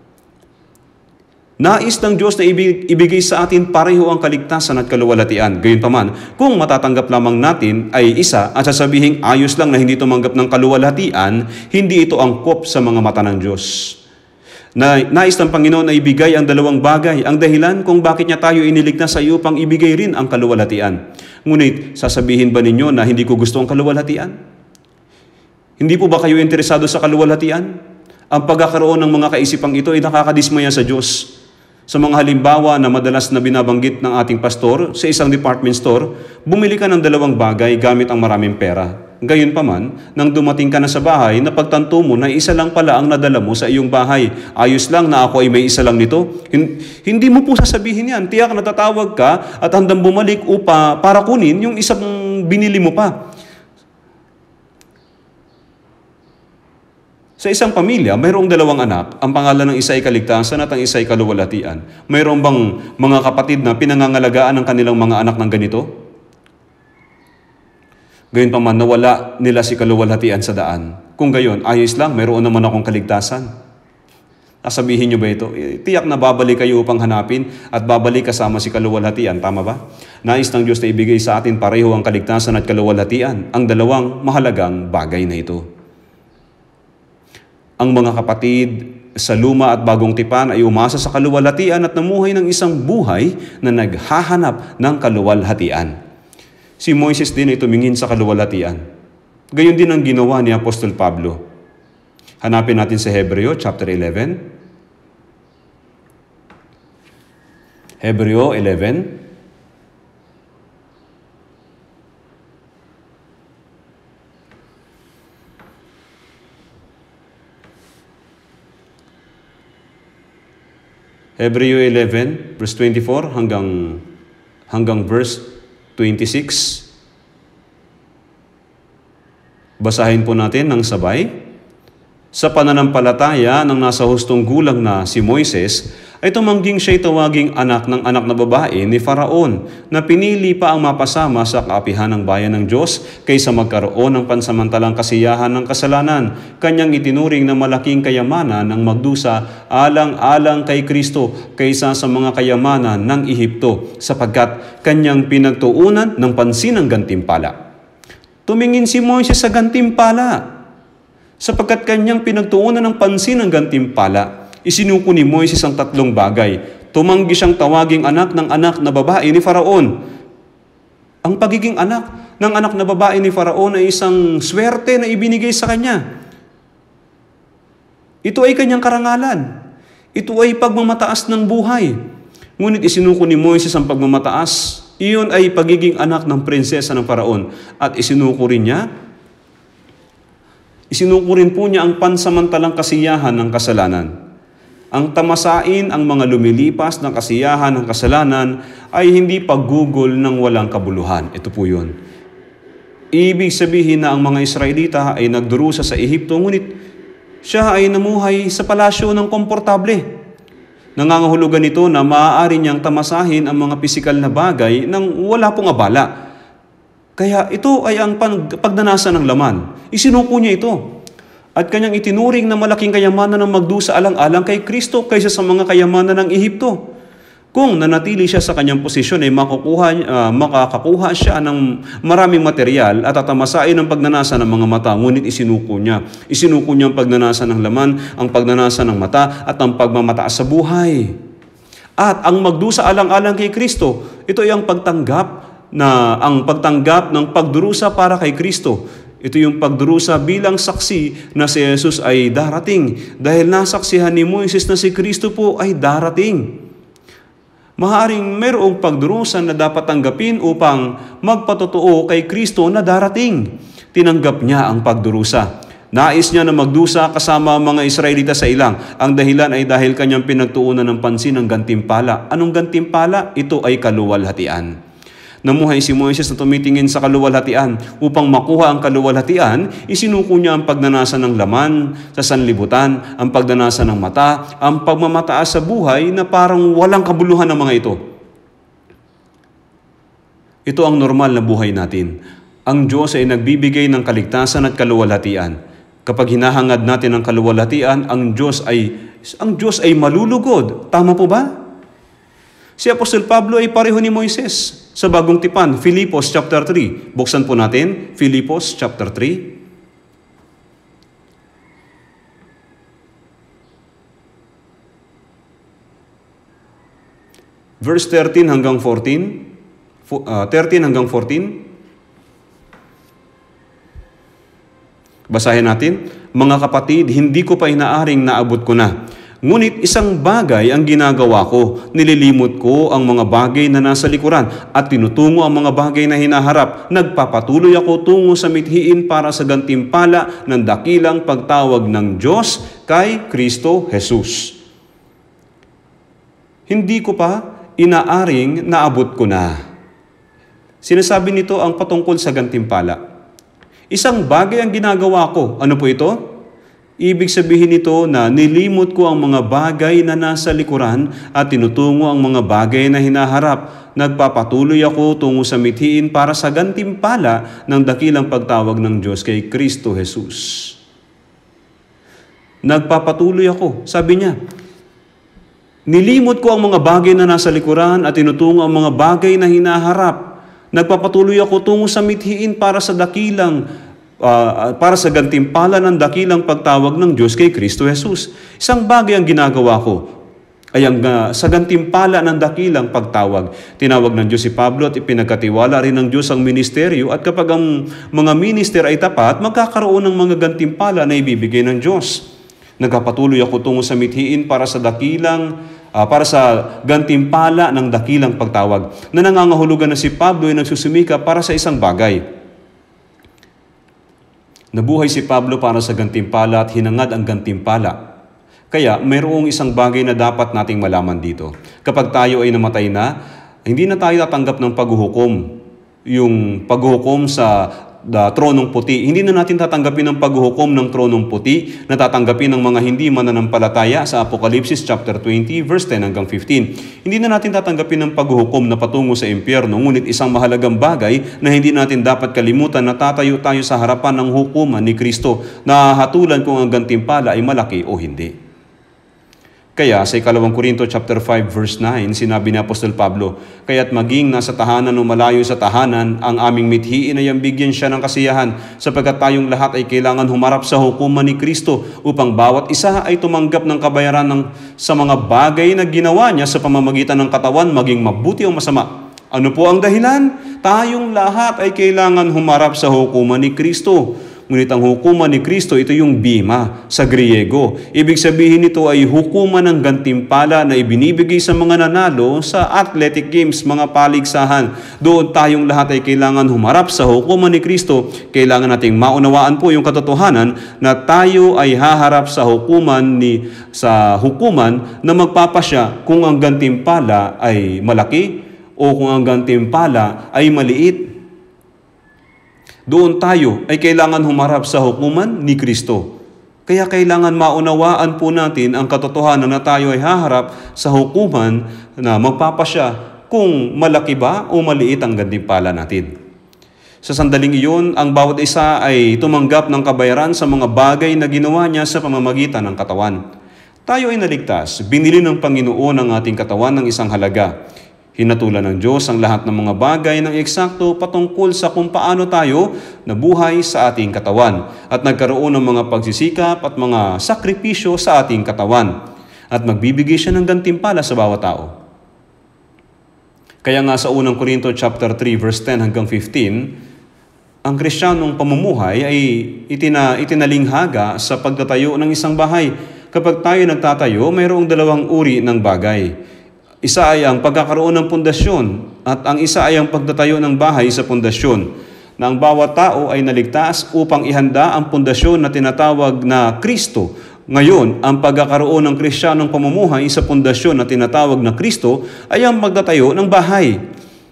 Nais ng Diyos na ibigay sa atin pareho ang kaligtasan at kaluwalhatian. Gayunpaman, kung matatanggap lamang natin ay isa at sasabihin ayos lang na hindi tumanggap ng kaluwalhatian, hindi ito angkop sa mga mata ng Diyos. Na, nais ng Panginoon na ibigay ang dalawang bagay, ang dahilan kung bakit niya tayo iniligtas sa iyo upang ibigay rin ang kaluwalhatian. Ngunit, sasabihin ba ninyo na hindi ko gusto ang kaluwalhatian? Hindi po ba kayo interesado sa kaluwalhatian? Ang pagkakaroon ng mga kaisipang ito ay nakakadismaya sa Diyos. Sa mga halimbawa na madalas na binabanggit ng ating pastor sa isang department store, bumili ka ng dalawang bagay gamit ang maraming pera. Gayunpaman, nang dumating ka na sa bahay, napagtanto mo na isa lang pala ang nadala mo sa iyong bahay. Ayos lang na ako ay may isa lang nito. Hindi mo po sasabihin yan. Tiyak na tatawag ka at handang bumalik upa para kunin yung isang binili mo pa. Sa isang pamilya, mayroong dalawang anak. Ang pangalan ng isa ay kaligtasan at ang isa ay kaluwalhatian. Mayroong bang mga kapatid na pinangangalagaan ng kanilang mga anak ng ganito? Gayunpaman, nawala nila si kaluwalhatian sa daan. Kung gayon, ayos lang, mayroon naman akong kaligtasan. Sasabihin nyo ba ito? Tiyak na babalik kayo upang hanapin at babalik kasama si kaluwalhatian. Tama ba? Nais ng Diyos na ibigay sa atin pareho ang kaligtasan at kaluwalhatian, ang dalawang mahalagang bagay na ito. Ang mga kapatid sa luma at bagong tipan ay umasa sa kaluwalhatian at namuhay ng isang buhay na naghahanap ng kaluwalhatian. Si Moises din ay tumingin sa kaluwalhatian. Gayon din ang ginawa ni Apostol Pablo. Hanapin natin sa Hebreo chapter eleven. Hebreo eleven. Hebreo eleven, verse twenty-four hanggang, hanggang verse twenty-six. Basahin po natin ng sabay. Sa pananampalataya ng nasa hustong gulang na si Moises, ay tumangging siya'y tawaging anak ng anak na babae ni Faraon, na pinili pa ang mapasama sa kaapihan ng bayan ng Diyos kaysa magkaroon ng pansamantalang kasiyahan ng kasalanan. Kanyang itinuring na malaking kayamanan ng magdusa alang-alang kay Kristo kaysa sa mga kayamanan ng Ehipto, sapagkat kanyang pinagtuunan ng pansin ng gantimpala. Tumingin si Moises sa gantimpala, sapagkat kanyang pinagtuunan ng pansin ng gantimpala. Isinuko ni Moises ang tatlong bagay. Tumanggi siyang tawaging anak ng anak na babae ni Faraon. Ang pagiging anak ng anak na babae ni Faraon ay isang swerte na ibinigay sa kanya. Ito ay kanyang karangalan. Ito ay pagmamataas ng buhay. Ngunit isinuko ni Moises ang pagmamataas. Iyon ay pagiging anak ng prinsesa ng Faraon. At isinuko rin niya, isinuko rin po niya ang pansamantalang kasiyahan ng kasalanan. Ang tamasain ang mga lumilipas ng kasiyahan ng kasalanan ay hindi paggugol ng walang kabuluhan. Ito po yun. Ibig sabihin na ang mga Israelita ay nagdurusa sa Ehipto, ngunit siya ay namuhay sa palasyo ng komportable. Nangangahulugan ito na maaari niyang tamasahin ang mga pisikal na bagay nang wala pong abala. Kaya ito ay ang pagdanasan ng laman. Isinuko niya ito. At kanyang itinuring na malaking kayamanan ng magdusa alang-alang kay Kristo kaysa sa mga kayamanan ng Ehipto. Kung nanatili siya sa kanyang posisyon ay makukuha, uh, makakakuha siya ng maraming material at tatamasain ang pagnanasa ng mga mata, ngunit isinuko niya. Isinuko niya ang pagnanasa ng laman, ang pagnanasa ng mata at ang pagmamataas sa buhay. At ang magdusa alang-alang kay Kristo, ito ay ang pagtanggap na ang pagtanggap ng pagdurusa para kay Kristo. Ito yung pagdurusa bilang saksi na si Jesus ay darating dahil nasaksihan ni Moises na si Kristo po ay darating. Maaaring mayroong pagdurusa na dapat tanggapin upang magpatotoo kay Kristo na darating. Tinanggap niya ang pagdurusa. Nais niya na magdusa kasama ang mga Israelita sa ilang. Ang dahilan ay dahil kanyang pinagtuunan ng pansin ng gantimpala. Anong gantimpala? Ito ay kaluwalhatian. Namuhay si Moises na tumitingin sa kaluwalhatian. Upang makuha ang kaluwalhatian, isinuko niya ang pagnanasa ng laman sa sanlibutan, ang pagnanasa ng mata, ang pagmamataas sa buhay na parang walang kabuluhan ng mga ito. Ito ang normal na buhay natin. Ang Diyos ay nagbibigay ng kaligtasan at kaluwalhatian. Kapag hinahangad natin ang kaluwalhatian, ang Diyos ay ang Diyos ay malulugod. Tama po ba? Si Apostol Pablo ay pareho ni Moises sa Bagong Tipan, Filipos chapter three. Buksan po natin, Filipos chapter three. Verse thirteen hanggang fourteen. Uh, thirteen hanggang fourteen. Basahin natin. Mga kapatid, hindi ko pa inaaring naabot ko na. Ngunit isang bagay ang ginagawa ko, nililimot ko ang mga bagay na nasa likuran at tinutungo ang mga bagay na hinaharap. Nagpapatuloy ako tungo sa mithiin para sa gantimpala ng dakilang pagtawag ng Diyos kay Kristo Jesus. Hindi ko pa inaaring naabot ko na. Sinasabi nito ang patungkol sa gantimpala. Isang bagay ang ginagawa ko. Ano po ito? Ibig sabihin nito na nilimot ko ang mga bagay na nasa likuran at tinutungo ang mga bagay na hinaharap. Nagpapatuloy ako tungo sa mithiin para sa gantimpala ng dakilang pagtawag ng Diyos kay Kristo Jesus. Nagpapatuloy ako. Sabi niya, nilimot ko ang mga bagay na nasa likuran at tinutungo ang mga bagay na hinaharap. Nagpapatuloy ako tungo sa mithiin para sa dakilang Uh, para sa gantimpala ng dakilang pagtawag ng Diyos kay Kristo Jesus. Isang bagay ang ginagawa ko ay ang uh, sa gantimpala ng dakilang pagtawag. Tinawag ng Diyos si Pablo at ipinagkatiwala rin ng Diyos ang ministeryo at kapag ang mga minister ay tapat, magkakaroon ng mga gantimpala na ibibigay ng Diyos. Nagpapatuloy ako tungo sa mithiin para sa dakilang uh, para sa gantimpala ng dakilang pagtawag. Na nangangahulugan na si Pablo ay nagsusumika para sa isang bagay. Nabuhay si Pablo para sa gantimpala at hinangad ang gantimpala. Kaya mayroong isang bagay na dapat nating malaman dito. Kapag tayo ay namatay na, hindi na tayo tatanggap ng paghuhukom. Yung paghuhukom sa the tronong puti. Hindi na natin tatanggapin ang paghuhukom ng tronong puti na tatanggapin ng mga hindi mananampalataya sa Apokalipsis chapter twenty, verse ten hanggang fifteen. Hindi na natin tatanggapin ang paghuhukom na patungo sa impyerno, ngunit isang mahalagang bagay na hindi natin dapat kalimutan na tatayo tayo sa harapan ng hukuman ni Kristo na hahatulan kung ang gantimpala ay malaki o hindi. Kaya sa ikalawang Korinto chapter five verse nine, sinabi ni Apostol Pablo, kaya't maging nasa tahanan o malayo sa tahanan, ang aming mithiin ay ang bigyan siya ng kasiyahan, sapagkat tayong lahat ay kailangan humarap sa hukuman ni Kristo upang bawat isa ay tumanggap ng kabayaran ng, sa mga bagay na ginawa niya sa pamamagitan ng katawan, maging mabuti o masama. Ano po ang dahilan? Tayong lahat ay kailangan humarap sa hukuman ni Kristo. Ngunit ang hukuman ni Kristo, ito yung bima sa Griego. Ibig sabihin nito ay hukuman ng gantimpala na ibinibigay sa mga nanalo sa athletic games, mga paligsahan. Doon tayong lahat ay kailangan humarap sa hukuman ni Kristo. Kailangan nating maunawaan po yung katotohanan na tayo ay haharap sa hukuman ni sa hukuman na magpapasya kung ang gantimpala ay malaki o kung ang gantimpala ay maliit. Doon tayo ay kailangan humarap sa hukuman ni Kristo. Kaya kailangan maunawaan po natin ang katotohanan na tayo ay haharap sa hukuman na magpapasya kung malaki ba o maliit ang gantimpala natin. Sa sandaling iyon, ang bawat isa ay tumanggap ng kabayaran sa mga bagay na ginawa niya sa pamamagitan ng katawan. Tayo ay naligtas, binili ng Panginoon ang ating katawan ng isang halaga. Hinatulan ng Diyos ang lahat ng mga bagay ng eksakto patungkol sa kung paano tayo nabuhay sa ating katawan at nagkaroon ng mga pagsisikap at mga sakripisyo sa ating katawan at magbibigay siya ng gantimpala sa bawat tao. Kaya nga sa unang Korinto chapter three verse ten hanggang fifteen, ang Kristiyanong pamumuhay ay itina, itinalinghaga sa pagtatayo ng isang bahay. Kapag tayo nagtatayo, mayroong dalawang uri ng bagay. Isa ay ang pagkakaroon ng pundasyon at ang isa ay ang pagtatayo ng bahay sa pundasyon. Na ang bawat tao ay naligtas upang ihanda ang pundasyon na tinatawag na Kristo. Ngayon, ang pagkakaroon ng Kristiyanong pamumuhay sa pundasyon na tinatawag na Kristo ay ang pagtatayo ng bahay.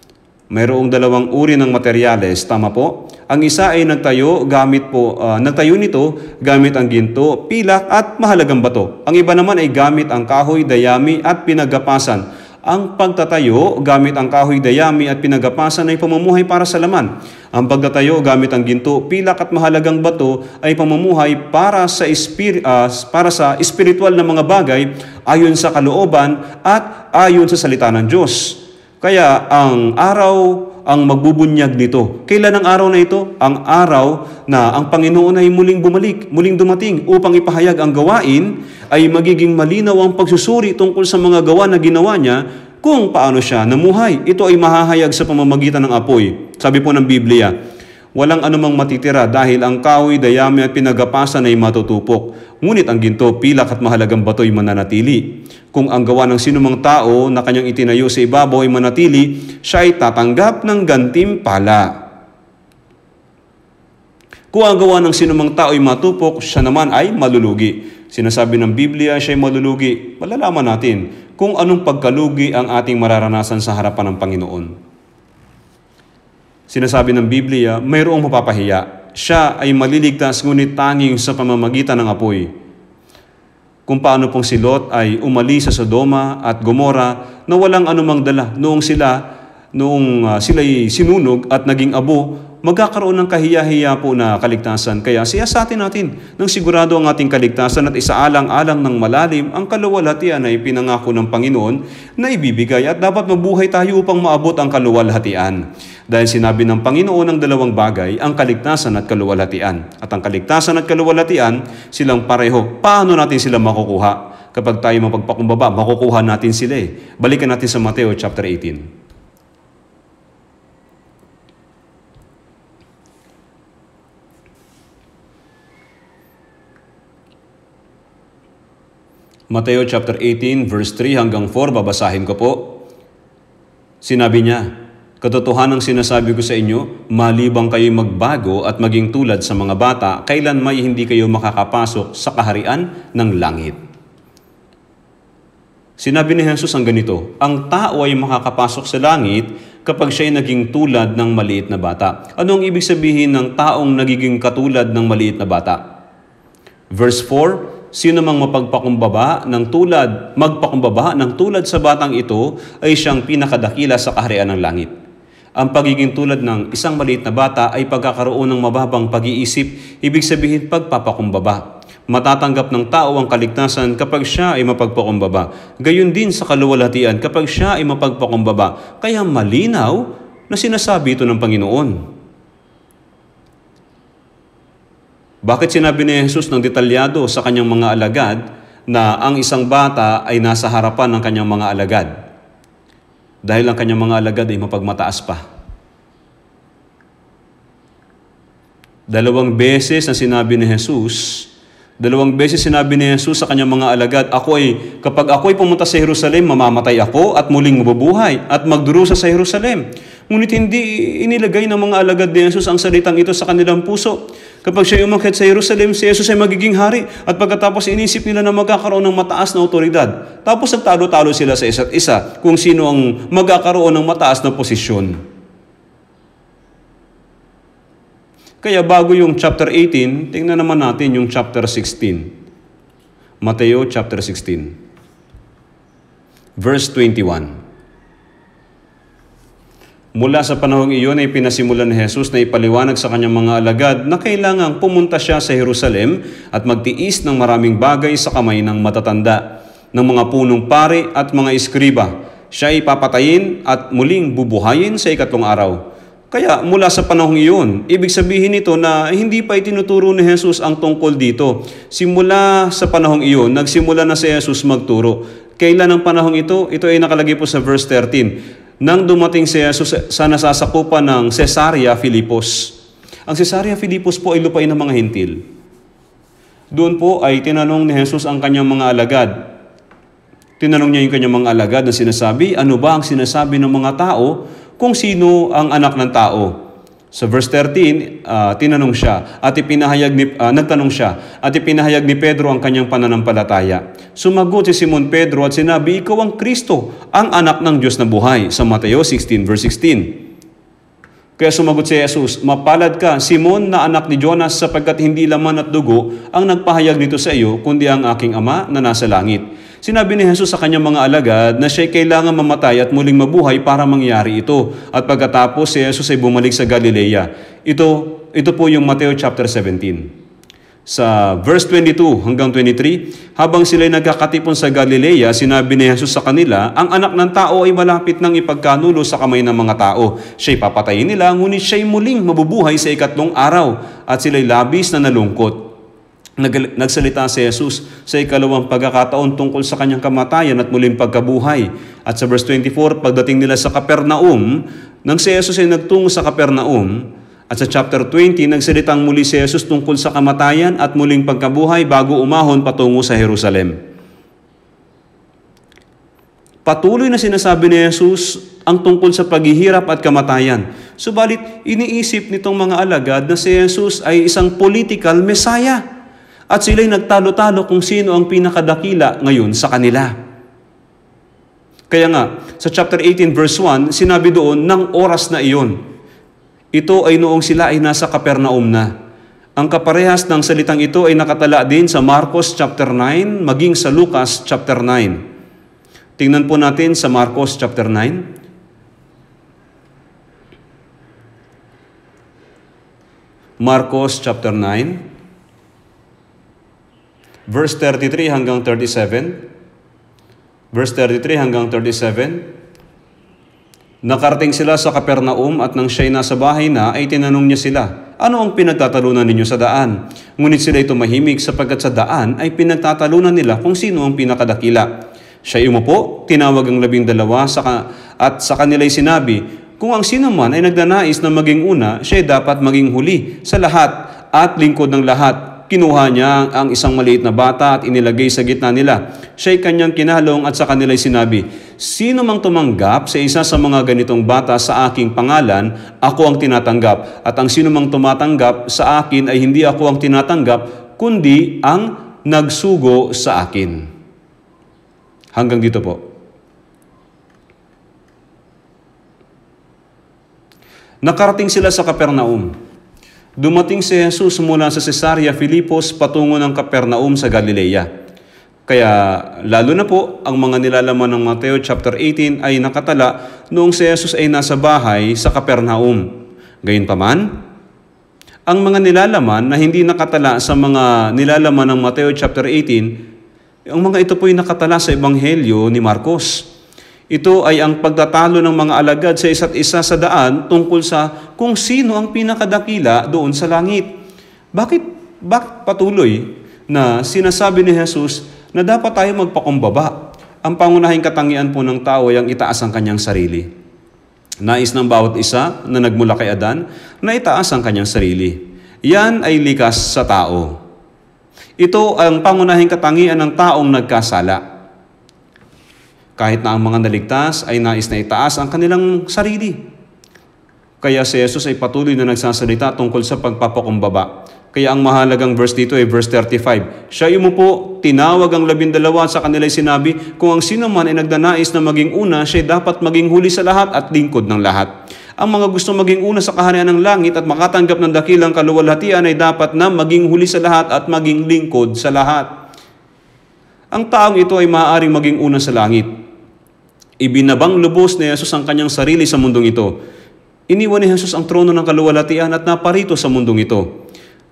Mayroong dalawang uri ng materyales, tama po? Ang isa ay nagtayo gamit po, uh, nagtayo nito gamit ang ginto, pilak at mahalagang bato. Ang iba naman ay gamit ang kahoy, dayami at pinagapasan. Ang pagtatayo gamit ang kahoy, dayami at pinagapasan ay pamumuhay para sa laman. Ang pagtatayo gamit ang ginto, pilak at mahalagang bato ay pamumuhay para sa espir, uh, para sa espiritual na mga bagay ayon sa kalooban at ayon sa salita ng Diyos. Kaya ang araw ang magbubunyag nito. Kailan ang araw na ito? Ang araw na ang Panginoon ay muling bumalik, muling dumating upang ipahayag ang gawain, ay magiging malinaw ang pagsusuri tungkol sa mga gawa na ginawa niya kung paano siya namuhay. Ito ay mahahayag sa pamamagitan ng apoy. Sabi po ng Biblia, walang anumang matitira dahil ang kahoy, dayami at pinagapasan ay matutupok. Ngunit ang ginto, pilak at mahalagang bato ay mananatili. Kung ang gawa ng sinumang tao na kanyang itinayo sa ibabaw ay manatili, siya ay tatanggap ng gantimpala. Kung ang gawa ng sinumang tao ay matupok, siya naman ay malulugi. Sinasabi ng Biblia, siya ay malulugi. Malalaman natin kung anong pagkalugi ang ating mararanasan sa harapan ng Panginoon. Sinasabi ng Biblia, mayroong mapapahiya. Siya ay maliligtas ngunit tanging sa pamamagitan ng apoy. Kung paano pong si Lot ay umalis sa Sodoma at Gomora na walang anumang dala noong sila, noong uh, sila'y sinunog at naging abo, magkakaroon ng kahiya-hiya po na kaligtasan. Kaya siyasatin natin nang sigurado ang ating kaligtasan at isaalang-alang ng malalim ang kaluwalhatian ay pinangako ng Panginoon na ibibigay at dapat mabuhay tayo upang maabot ang kaluwalhatian. Dahil sinabi ng Panginoon ng dalawang bagay, ang kaligtasan at kaluwalhatian. At ang kaligtasan at kaluwalhatian, silang pareho. Paano natin sila makukuha? Kapag tayo mapagpakumbaba, makukuha natin sila eh. Balikan natin sa Mateo chapter eighteen. Mateo chapter eighteen, verse three hanggang four, babasahin ko po. Sinabi niya, katotohanang sinasabi ko sa inyo, malibang kayo magbago at maging tulad sa mga bata, kailan may hindi kayo makakapasok sa kaharian ng langit. Sinabi ni Jesus ang ganito, ang tao ay makakapasok sa langit kapag siya ay naging tulad ng maliit na bata. Ano ang ibig sabihin ng taong nagiging katulad ng maliit na bata? Verse four, sino mang mapagpakumbaba ng tulad, magpakumbaba ng tulad sa batang ito ay siyang pinakadakila sa kaharian ng langit. Ang pagiging tulad ng isang maliit na bata ay pagkakaroon ng mababang pag-iisip, ibig sabihin pagpapakumbaba. Matatanggap ng tao ang kaligtasan kapag siya ay mapagpakumbaba. Gayon din sa kaluwalhatian kapag siya ay mapagpakumbaba. Kaya malinaw na sinasabi ito ng Panginoon. Bakit sinabi ni Jesus ng detalyado sa kanyang mga alagad na ang isang bata ay nasa harapan ng kanyang mga alagad? Dahil ang kanyang mga alagad ay mapagmataas pa. Dalawang beses na sinabi ni Jesus, dalawang beses sinabi ni Jesus sa kanyang mga alagad, ako ay, kapag ako ay pumunta sa Jerusalem, mamamatay ako at muling mabubuhay at magdurusa sa Jerusalem. Ngunit hindi inilagay ng mga alagad ni Jesus ang salitang ito sa kanilang puso. Kapag siya umakyat sa Jerusalem, si Jesus ay magiging hari at pagkatapos inisip nila na magkakaroon ng mataas na otoridad. Tapos nagtalo-talo sila sa isa't isa kung sino ang magkakaroon ng mataas na posisyon. Kaya bago yung chapter eighteen, tingnan naman natin yung chapter sixteen. Mateo chapter sixteen. Verse twenty-one. Mula sa panahong iyon ay pinasimulan ni Jesus na ipaliwanag sa kanyang mga alagad na kailangang pumunta siya sa Jerusalem at magtiis ng maraming bagay sa kamay ng matatanda, ng mga punong pari at mga iskriba. Siya ay papatayin at muling bubuhayin sa ikatlong araw. Kaya mula sa panahong iyon, ibig sabihin nito na hindi pa itinuturo ni Jesus ang tungkol dito. Simula sa panahong iyon, nagsimula na si Jesus magturo. Kailan ang panahong ito? Ito ay nakalagay po sa verse thirteen. Nang dumating si Jesus sa nasasakupan ng Caesarea Philippos. Ang Caesarea Philippos po ay lupain ng mga Hentil. Doon po ay tinanong ni Jesus ang kanyang mga alagad. Tinanong niya yung kanyang mga alagad na sinasabi, ano ba ang sinasabi ng mga tao kung sino ang anak ng tao? Sa verse thirteen, uh, tinanong siya at ipinahayag ni, uh, nagtanong siya at ipinahayag ni Pedro ang kanyang pananampalataya. Sumagot si Simon Pedro at sinabi, ikaw ang Kristo, ang anak ng Diyos na buhay. Sa Mateo sixteen verse sixteen. Kaya sumagot si Jesus, "Mapalad ka, Simon na anak ni Jonas, sapagkat hindi laman at dugo ang nagpahayag nito sa iyo, kundi ang aking Ama na nasa langit." Sinabi ni Jesus sa kanyang mga alagad na siya'y kailangan mamatay at muling mabuhay para mangyari ito. At pagkatapos si Jesus ay bumalik sa Galilea. Ito, ito po yung Mateo chapter seventeen. Sa verse twenty-two hanggang twenty-three, habang sila'y nagkakatipon sa Galilea, sinabi ni Jesus sa kanila, "Ang anak ng tao ay malapit nang ipagkanulo sa kamay ng mga tao. Siya'y papatayin nila, ngunit siya'y muling mabubuhay sa ikatlong araw." At sila'y labis na nalungkot. Nag- nagsalita si Jesus sa ikalawang pagkakataon tungkol sa kanyang kamatayan at muling pagkabuhay. At sa verse twenty-four, pagdating nila sa Capernaum, nang si Jesus ay nagtungo sa Capernaum, at sa chapter twenty, nagsalitang muli si Jesus tungkol sa kamatayan at muling pagkabuhay bago umahon patungo sa Jerusalem. Patuloy na sinasabi ni Jesus ang tungkol sa paghihirap at kamatayan. Subalit, iniisip nitong mga alagad na si Jesus ay isang political messiah. At sila'y nagtalo-talo kung sino ang pinakadakila ngayon sa kanila. Kaya nga, sa chapter eighteen verse one, sinabi doon, "Nang oras na iyon." Ito ay noong sila ay nasa Capernaum na. Ang kaparehas ng salitang ito ay nakatala din sa Marcos chapter nine, maging sa Lucas chapter nine. Tingnan po natin sa Marcos chapter nine. Marcos chapter nine, verse thirty-three hanggang thirty-seven. Verse thirty-three hanggang thirty-seven. Nakarating sila sa Capernaum at nang siya'y nasa bahay na, ay tinanong niya sila, "Ano ang pinagtatalunan ninyo sa daan?" Ngunit sila'y tumahimik sapagkat sa daan ay pinagtatalunan nila kung sino ang pinakadakila. Siya'y umupo, tinawag ang labing dalawa at sa kanila'y sinabi, "Kung ang sino man ay nagdanais na maging una, siya'y dapat maging huli sa lahat at lingkod ng lahat." Kinuha niya ang isang maliit na bata at inilagay sa gitna nila. Siya'y kanyang kinalong at sa kanila'y sinabi, "Sino mang tumanggap sa isa sa mga ganitong bata sa aking pangalan, ako ang tinatanggap. At ang sino mang tumatanggap sa akin ay hindi ako ang tinatanggap, kundi ang nagsugo sa akin." Hanggang dito po. Nakarating sila sa Capernaum. Dumating si Jesus mula sa Cesarea Philipos patungo ng Capernaum sa Galilea. Kaya lalo na po ang mga nilalaman ng Mateo chapter eighteen ay nakatala noong si Jesus ay nasa bahay sa Capernaum. Gayunpaman, ang mga nilalaman na hindi nakatala sa mga nilalaman ng Mateo chapter eighteen, ang mga ito po ay nakatala sa Ebanghelyo ni Marcos. Ito ay ang pagtatalo ng mga alagad sa isa't isa sa daan tungkol sa kung sino ang pinakadakila doon sa langit. Bakit, bakit patuloy na sinasabi ni Jesus na dapat tayo magpakumbaba? Ang pangunahing katangian po ng tao ay ang itaas ang kanyang sarili. Nais ng bawat isa na nagmula kay Adan na itaas ang kanyang sarili. Yan ay likas sa tao. Ito ang pangunahing katangian ng taong nagkasala. Kahit na ang mga naligtas ay nais na itaas ang kanilang sarili. Kaya si Jesus ay patuloy na nagsasalita tungkol sa pagpapakumbaba. Kaya ang mahalagang verse dito ay verse thirty-five. Siya umupo, tinawag ang labindalawa sa kanila'y sinabi, "Kung ang sino man ay nagdanais na maging una, siya dapat maging huli sa lahat at lingkod ng lahat." Ang mga gusto maging una sa kaharian ng langit at makatanggap ng dakilang kaluwalhatian ay dapat na maging huli sa lahat at maging lingkod sa lahat. Ang taong ito ay maaaring maging una sa langit. Ibinabang lubos ni Jesus ang kanyang sarili sa mundong ito. Iniwan ni Jesus ang trono ng kaluwalhatian at naparito sa mundong ito.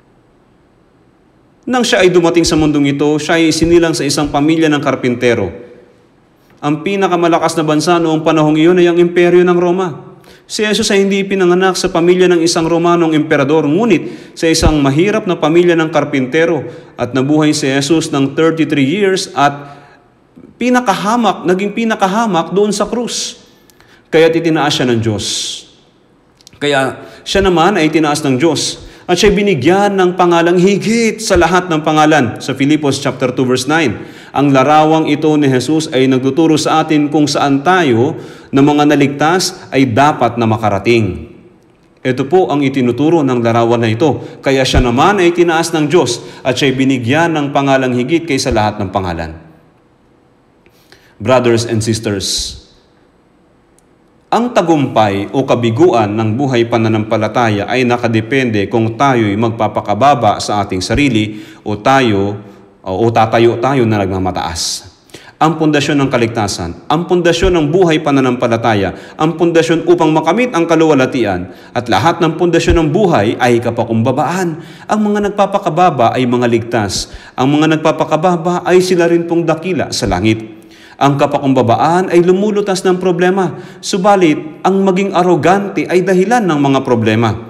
Nang siya ay dumating sa mundong ito, siya ay isinilang sa isang pamilya ng karpintero. Ang pinakamalakas na bansa noong panahong iyon ay ang imperyo ng Roma. Si Jesus ay hindi pinanganak sa pamilya ng isang Romanong emperador, ngunit sa isang mahirap na pamilya ng karpintero at nabuhay si Jesus ng thirty-three years at pinakahamak, naging pinakahamak doon sa krus. Kaya itinaas siya ng Diyos. Kaya siya naman ay tinaas ng Diyos. At siya binigyan ng pangalang higit sa lahat ng pangalan. Sa Filipos chapter two verse nine. Ang larawang ito ni Jesus ay nagtuturo sa atin kung saan tayo na mga naligtas ay dapat na makarating. Ito po ang itinuturo ng larawan na ito. Kaya siya naman ay tinaas ng Diyos at siya ay binigyan ng pangalang higit kaysa lahat ng pangalan. Brothers and sisters, Ang tagumpay o kabiguan ng buhay pananampalataya ay nakadepende kung tayo'y magpapakababa sa ating sarili o tayo o tatayo tayo na nagmamataas. Ang pundasyon ng kaligtasan, ang pundasyon ng buhay pananampalataya, ang pundasyon upang makamit ang kaluwalhatian, at lahat ng pundasyon ng buhay ay kapakumbabaan. Ang mga nagpapakababa ay mga ligtas. Ang mga nagpapakababa ay sila rin pong dakila sa langit. Ang kapakumbabaan ay lumulutas ng problema, subalit ang maging arogante ay dahilan ng mga problema.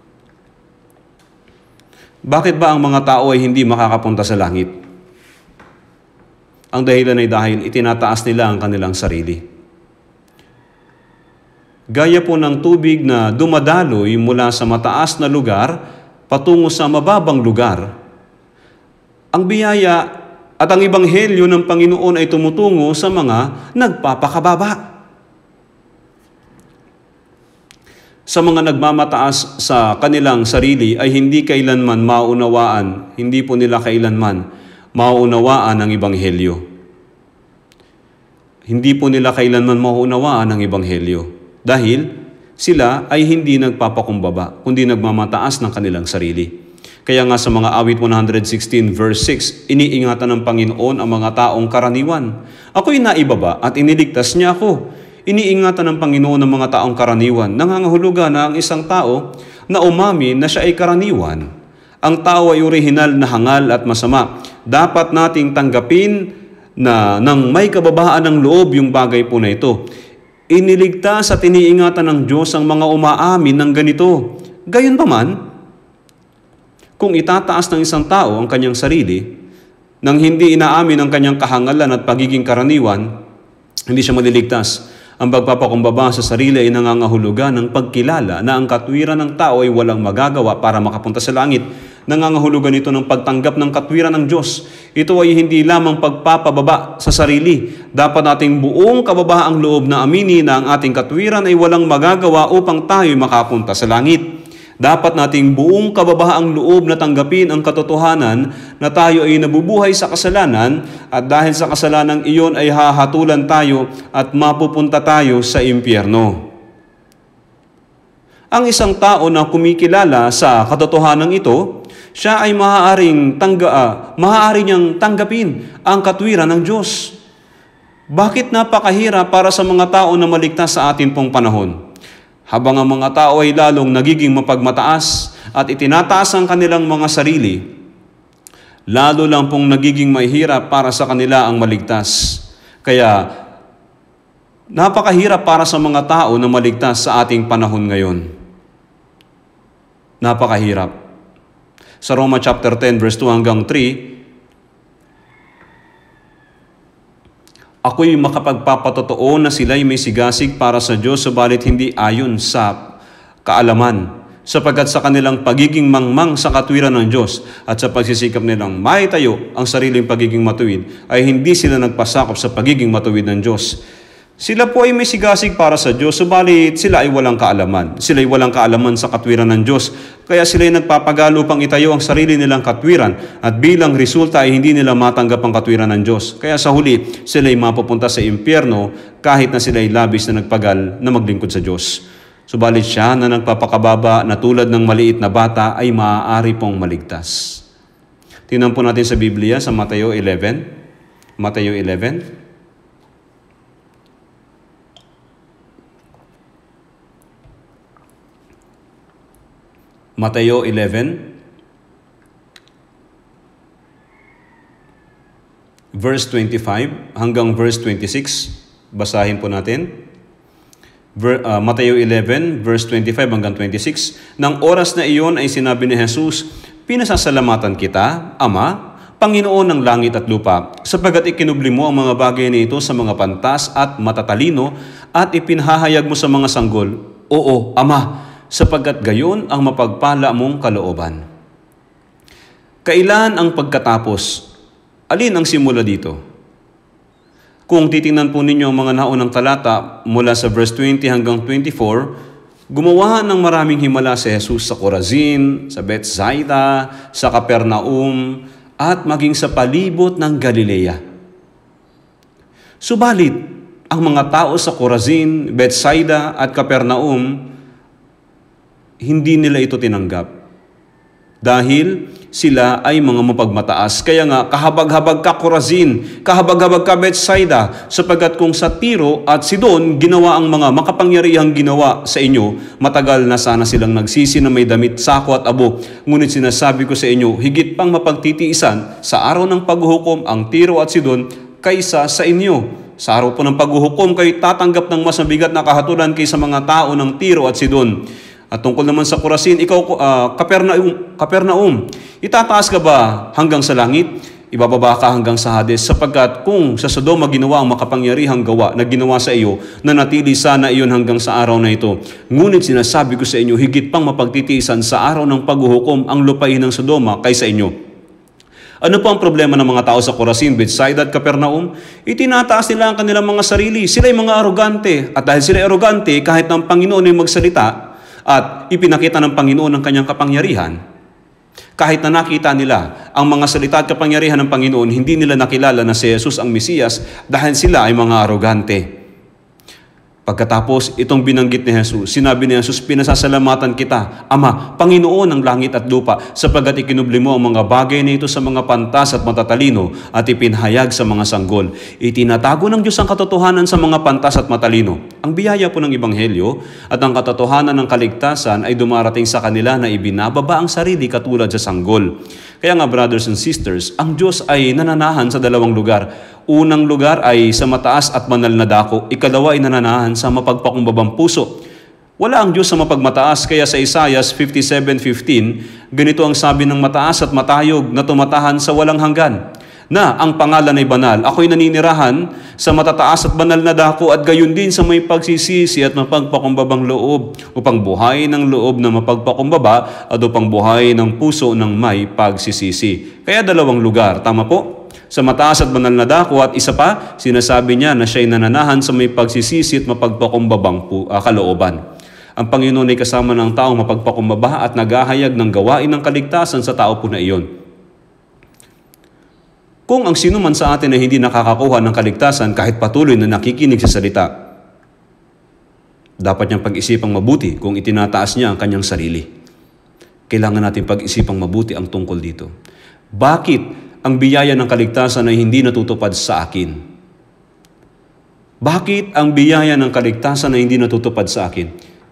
Bakit ba ang mga tao ay hindi makakapunta sa langit? Ang dahilan ay dahil itinataas nila ang kanilang sarili. Gaya po ng tubig na dumadaloy mula sa mataas na lugar patungo sa mababang lugar, ang biyaya at ang ebanghelyo ng Panginoon ay tumutungo sa mga nagpapakababa. Sa mga nagmamataas sa kanilang sarili ay hindi kailanman maunawaan, hindi po nila kailanman maunawaan ang ebanghelyo. Hindi po nila kailanman maunawaan ang ebanghelyo dahil sila ay hindi nagpapakumbaba, kundi nagmamataas ng kanilang sarili. Kaya nga sa mga awit one sixteen verse six, iniingatan ng Panginoon ang mga taong karaniwan. Ako'y naibaba at iniligtas niya ako. Iniingatan ng Panginoon ang mga taong karaniwan. Nangangahulugan na ang isang tao na umamin na siya ay karaniwan. Ang tao ay orihinal na hangal at masama. Dapat nating tanggapin na nang may kababaan ng loob yung bagay po na ito. Iniligtas at iniingatan ng Diyos ang mga umaamin ng ganito. Gayunpaman, kung itataas ng isang tao ang kanyang sarili, nang hindi inaamin ang kanyang kahangalan at pagiging karaniwan, hindi siya maliligtas. Ang pagpapakumbaba sa sarili ay nangangahulugan ng pagkilala na ang katwiran ng tao ay walang magagawa para makapunta sa langit. Nangangahulugan ito ng pagtanggap ng katwiran ng Diyos. Ito ay hindi lamang pagpapababa sa sarili. Dapat nating buong kababaang loob na aminin na ang ating katwiran ay walang magagawa upang tayo makapunta sa langit. Dapat nating buong kababaang loob na tanggapin ang katotohanan na tayo ay nabubuhay sa kasalanan at dahil sa kasalanang iyon ay hahatulan tayo at mapupunta tayo sa impyerno. Ang isang tao na kumikilala sa katotohanan ito, siya ay maaaring tangga, uh, maaari niyang tanggapin ang katwiran ng Diyos. Bakit napakahirap para sa mga tao na maligtas sa atin pong panahon? Habang ang mga tao ay lalong nagiging mapagmataas at itinataas ang kanilang mga sarili, lalo lang pong nagiging mahirap para sa kanila ang maligtas. Kaya, napakahirap para sa mga tao na maligtas sa ating panahon ngayon. Napakahirap. Sa Roma chapter ten, verse two hanggang three, ako'y makapagpapatotoo na sila'y may sigasig para sa Diyos, subalit hindi ayon sa kaalaman, sapagkat sa kanilang pagiging mangmang sa katwiran ng Diyos at sa pagsisikap nilang maitayo ang sariling pagiging matuwid, ay hindi sila nagpasakop sa pagiging matuwid ng Diyos. Sila po ay may sigasig para sa Diyos, subalit sila ay walang kaalaman. Sila ay walang kaalaman sa katwiran ng Diyos. Kaya sila ay nagpapagalo pang itayo ang sarili nilang katwiran at bilang resulta ay hindi nila matanggap ang katwiran ng Diyos. Kaya sa huli, sila ay mapupunta sa impyerno kahit na sila ay labis na nagpagal na maglingkod sa Diyos. Subalit siya na nagpapakababa na tulad ng maliit na bata ay maaari pong maligtas. Tingnan po natin sa Biblia sa Mateo eleven. Mateo eleven. Mateo eleven, verse twenty-five hanggang verse twenty-six. Basahin po natin. Ver, uh, Mateo eleven, verse twenty-five hanggang twenty-six. Nang oras na iyon ay sinabi ni Jesus, "Pinasasalamatan kita, Ama, Panginoon ng langit at lupa, sapagkat ikinubli mo ang mga bagay na ito sa mga pantas at matatalino at ipinahayag mo sa mga sanggol. Oo, Ama, sapagkat gayon ang mapagpala mong kalooban." Kailan ang pagkatapos? Alin ang simula dito? Kung titingnan po ninyo ang mga naunang talata mula sa verse twenty hanggang twenty-four, gumawa ng maraming himala si Jesus sa Corazin, sa Bethsaida, sa Capernaum, at maging sa palibot ng Galilea. Subalit, ang mga tao sa Corazin, Bethsaida at Capernaum, hindi nila ito tinanggap. Dahil sila ay mga mapagmataas. Kaya nga, kahabag-habag ka Corazin, kahabag-habag ka Bethsaida, sapagkat kung sa Tiro at Sidon ginawa ang mga makapangyarihang ginawa sa inyo, matagal na sana silang nagsisi na may damit, sako at abo. Ngunit sinasabi ko sa inyo, higit pang mapagtitiisan sa araw ng paghuhukom ang Tiro at Sidon kaysa sa inyo. Sa araw po ng paghuhukom, kayo tatanggap ng mas mabigat na kahatulan kaysa mga tao ng Tiro at Sidon. At tungkol naman sa Corazin, ikaw, uh, Capernaum, Capernaum, itataas ka ba hanggang sa langit? Ibababa ka hanggang sa Hades, sapagkat kung sa Sodoma ginawa ang makapangyarihang gawa na ginawa sa iyo, nanatili sana iyon hanggang sa araw na ito. Ngunit sinasabi ko sa inyo, higit pang mapagtitiisan sa araw ng paghuhukom ang lupain ng Sodoma kaysa inyo. Ano po ang problema ng mga tao sa Corazin, Bethsaida at Capernaum? Itinataas nila ang kanilang mga sarili. Sila ay mga arogante. At dahil sila ay arogante, kahit ng Panginoon ay magsalita, at ipinakita ng Panginoon ang kanyang kapangyarihan, kahit na nakita nila ang mga salita at kapangyarihan ng Panginoon, hindi nila nakilala na si Jesus ang Mesiyas dahil sila ay mga arogante. Pagkatapos, itong binanggit ni Jesus, sinabi ni Jesus, pinasasalamatan kita, Ama, Panginoon ng langit at lupa, sapagkat ikinubli mo ang mga bagay na ito sa mga pantas at matatalino at ipinahayag sa mga sanggol. Itinatago ng Diyos ang katotohanan sa mga pantas at matalino. Ang biyaya po ng Ebanghelyo at ang katotohanan ng kaligtasan ay dumarating sa kanila na ibinababa ang sarili katulad sa sanggol. Kaya nga, brothers and sisters, ang Diyos ay nananahan sa dalawang lugar. Unang lugar ay sa mataas at banal na dako. Ikalawa ay nananahan sa mapagpakumbabang puso. Wala ang Diyos sa mapagmataas, kaya sa Isaiah fifty-seven fifteen, ganito ang sabi ng mataas at matayog na tumatahan sa walang hanggan, na ang pangalan ay banal. Ako'y naninirahan sa matataas at banal na dako at gayon din sa may pagsisisi at mapagpakumbabang loob, upang buhay ng loob na mapagpakumbaba at upang buhay ng puso ng may pagsisisi. Kaya dalawang lugar, tama po? Sa mataas at banal na dako, at isa pa, sinasabi niya na siya'y nananahan sa may pagsisisi at mapagpakumbabang uh, kalooban. Ang Panginoon ay kasama ng taong mapagpakumbaba at naghahayag ng gawain ng kaligtasan sa tao po na iyon. Kung ang sino man sa atin ay hindi nakakakuha ng kaligtasan kahit patuloy na nakikinig sa salita, dapat niyang pag-isipang mabuti kung itinataas niya ang kanyang sarili. Kailangan natin pag-isipang mabuti ang tungkol dito. Bakit ang biyaya ng kaligtasan ay hindi natutupad sa akin? Bakit ang biyaya ng kaligtasan ay hindi natutupad sa akin?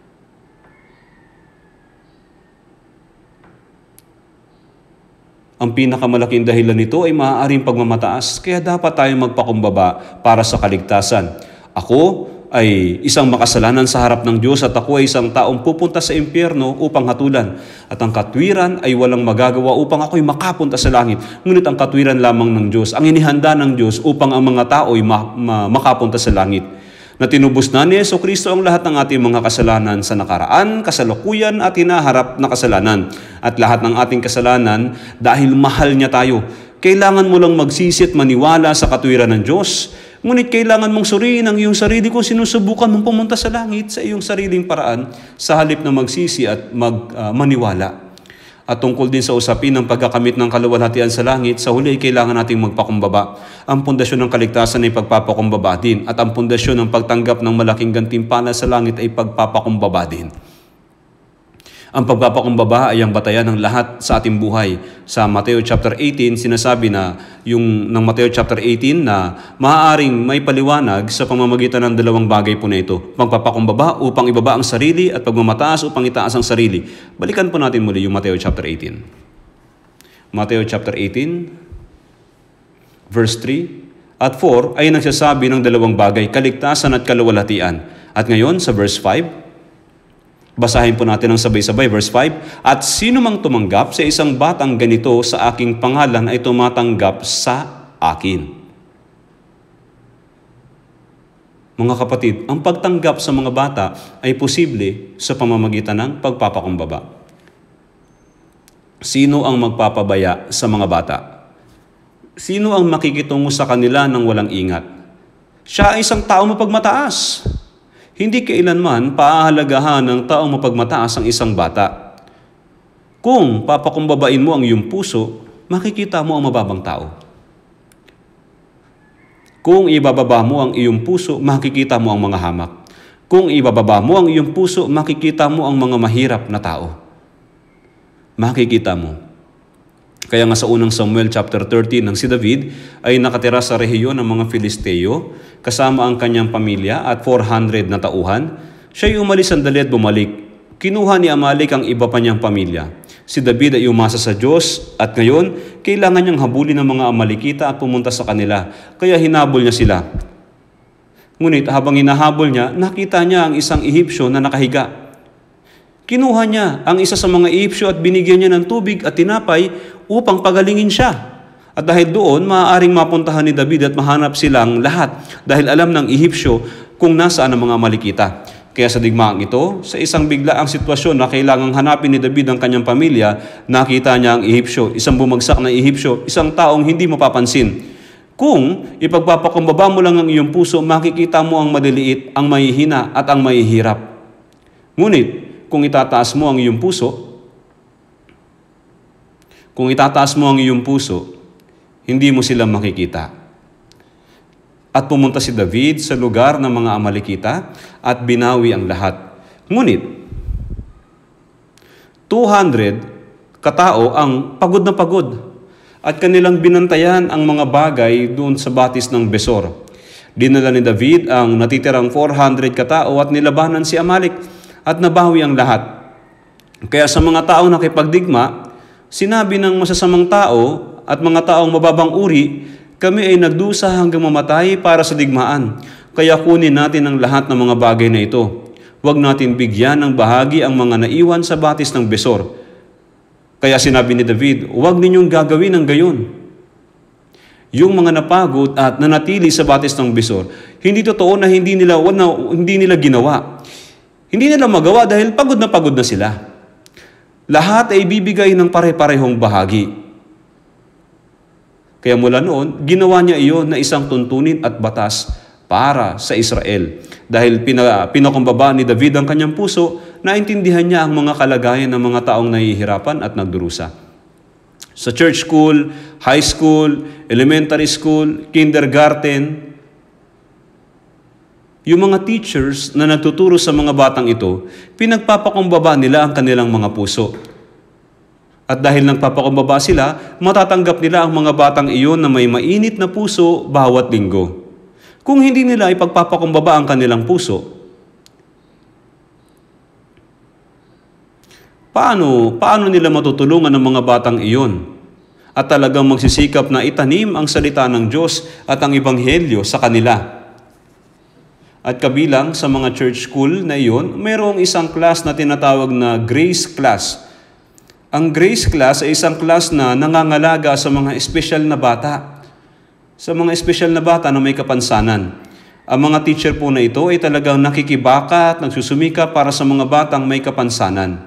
Ang pinakamalaking dahilan nito ay maaaring pagmamataas, kaya dapat tayong magpakumbaba para sa kaligtasan. Ako ay isang makasalanan sa harap ng Diyos at ako ay isang taong pupunta sa impyerno upang hatulan. At ang katwiran ay walang magagawa upang ako'y makapunta sa langit. Ngunit ang katwiran lamang ng Diyos, ang inihanda ng Diyos upang ang mga tao ay ma- ma- makapunta sa langit. Na tinubos na ni Jesucristo ang lahat ng ating mga kasalanan sa nakaraan, kasalukuyan at hinaharap na kasalanan. At lahat ng ating kasalanan dahil mahal niya tayo. Kailangan mo lang magsisi at maniwala sa katwiran ng Diyos. Ngunit kailangan mong suriin ang iyong sarili kung sinusubukan mong pumunta sa langit sa iyong sariling paraan sa halip na magsisi at mag, uh, maniwala. At tungkol din sa usapin ng pagkakamit ng kaluwalhatian sa langit, sa huli kailangan nating magpakumbaba. Ang pundasyon ng kaligtasan ay pagpapakumbaba din at ang pundasyon ng pagtanggap ng malaking gantimpala sa langit ay pagpapakumbaba din. Ang pagpapakumbaba ay ang batayan ng lahat sa ating buhay. Sa Mateo chapter eighteen, sinasabi na yung ng Mateo chapter eighteen na maaaring may paliwanag sa pamamagitan ng dalawang bagay po na ito. Pagpapakumbaba upang ibaba ang sarili at pagmamataas upang itaas ang sarili. Balikan po natin muli yung Mateo chapter eighteen. Mateo chapter eighteen, verse three at four ay nagsasabi ng dalawang bagay, kaligtasan at kaluwalhatian. At ngayon sa verse five, basahin po natin ang sabay-sabay, verse five. At sino mang tumanggap sa isang batang ganito sa aking pangalan ay tumatanggap sa akin. Mga kapatid, ang pagtanggap sa mga bata ay posible sa pamamagitan ng pagpapakumbaba. Sino ang magpapabaya sa mga bata? Sino ang makikitungo sa kanila ng walang ingat? Siya ay isang tao mapagmataas. Hindi kailanman paahalagahan ng taong mapagmataas ang isang bata. Kung papakumbabain mo ang iyong puso, makikita mo ang mababang tao. Kung ibababa mo ang iyong puso, makikita mo ang mga hamak. Kung ibababa mo ang iyong puso, makikita mo ang mga mahirap na tao. Makikita mo. Kaya nga sa unang Samuel chapter thirteen ng si David ay nakatira sa rehiyon ng mga Filisteo kasama ang kanyang pamilya at four hundred na tauhan. Siya'y umalis sandali at bumalik. Kinuha ni Amalek ang iba pa niyang pamilya. Si David ay umasa sa Diyos at ngayon, kailangan niyang habulin ng mga Amalekita at pumunta sa kanila. Kaya hinabol niya sila. Ngunit habang hinahabol niya, nakita niya ang isang Ehipsyo na nakahiga. Kinuha niya ang isa sa mga Ehipsyo at binigyan niya ng tubig at tinapay upang pagalingin siya. At dahil doon, maaaring mapuntahan ni David at mahanap silang lahat dahil alam ng Ehipsyo kung nasaan ang mga Amalekita. Kaya sa digmaang ito, sa isang biglaang sitwasyon na kailangang hanapin ni David ang kanyang pamilya, nakita niya ang Ehipsyo, isang bumagsak na Ehipsyo, isang taong hindi mapapansin. Kung ipagpapakumbaba mo lang ang iyong puso, makikita mo ang maliliit, ang mahihina at ang mahihirap. Ngunit, kung itataas mo ang iyong puso, kung itataas mo ang iyong puso, hindi mo sila makikita. At pumunta si David sa lugar ng mga Amalekita at binawi ang lahat. Ngunit, two hundred katao ang pagod na pagod at kanilang binantayan ang mga bagay doon sa batis ng Besor. Dinala ni David ang natitirang four hundred katao at nilabanan si Amalek at nabawi ang lahat. Kaya sa mga taong nakipagdigma, sinabi ng masasamang tao at mga taong mababang uri, kami ay nagdusa hanggang mamatay para sa digmaan. Kaya kunin natin ang lahat ng mga bagay na ito. Huwag natin bigyan ng bahagi ang mga naiwan sa batis ng Besor. Kaya sinabi ni David, huwag ninyong gagawin ang gayon. Yung mga napagod at nanatili sa batis ng Besor, hindi totoo na hindi nila, na, hindi nila ginawa. Hindi nila magawa dahil pagod na pagod na sila. Lahat ay bibigay ng pare-parehong bahagi. Kaya mula noon, ginawa niya iyon na isang tuntunin at batas para sa Israel. Dahil pina, pinakumbaba ni David ang kanyang puso, naintindihan niya ang mga kalagayan ng mga taong nahihirapan at nagdurusa. Sa church school, high school, elementary school, kindergarten, yung mga teachers na nagtuturo sa mga batang ito, pinagpapakumbaba nila ang kanilang mga puso. At dahil nagpapakumbaba sila, matatanggap nila ang mga batang iyon na may mainit na puso bawat linggo. Kung hindi nila ipagpapakumbaba ang kanilang puso, paano, paano nila matutulungan ang mga batang iyon? At talagang magsisikap na itanim ang salita ng Diyos at ang Ebanghelyo sa kanila. At kabilang sa mga church school na iyon, mayroong isang class na tinatawag na Grace Class. Ang Grace Class ay isang class na nangangalaga sa mga espesyal na bata. Sa mga espesyal na bata na may kapansanan. Ang mga teacher po na ito ay talagang nakikibaka at nagsusumika para sa mga batang may kapansanan.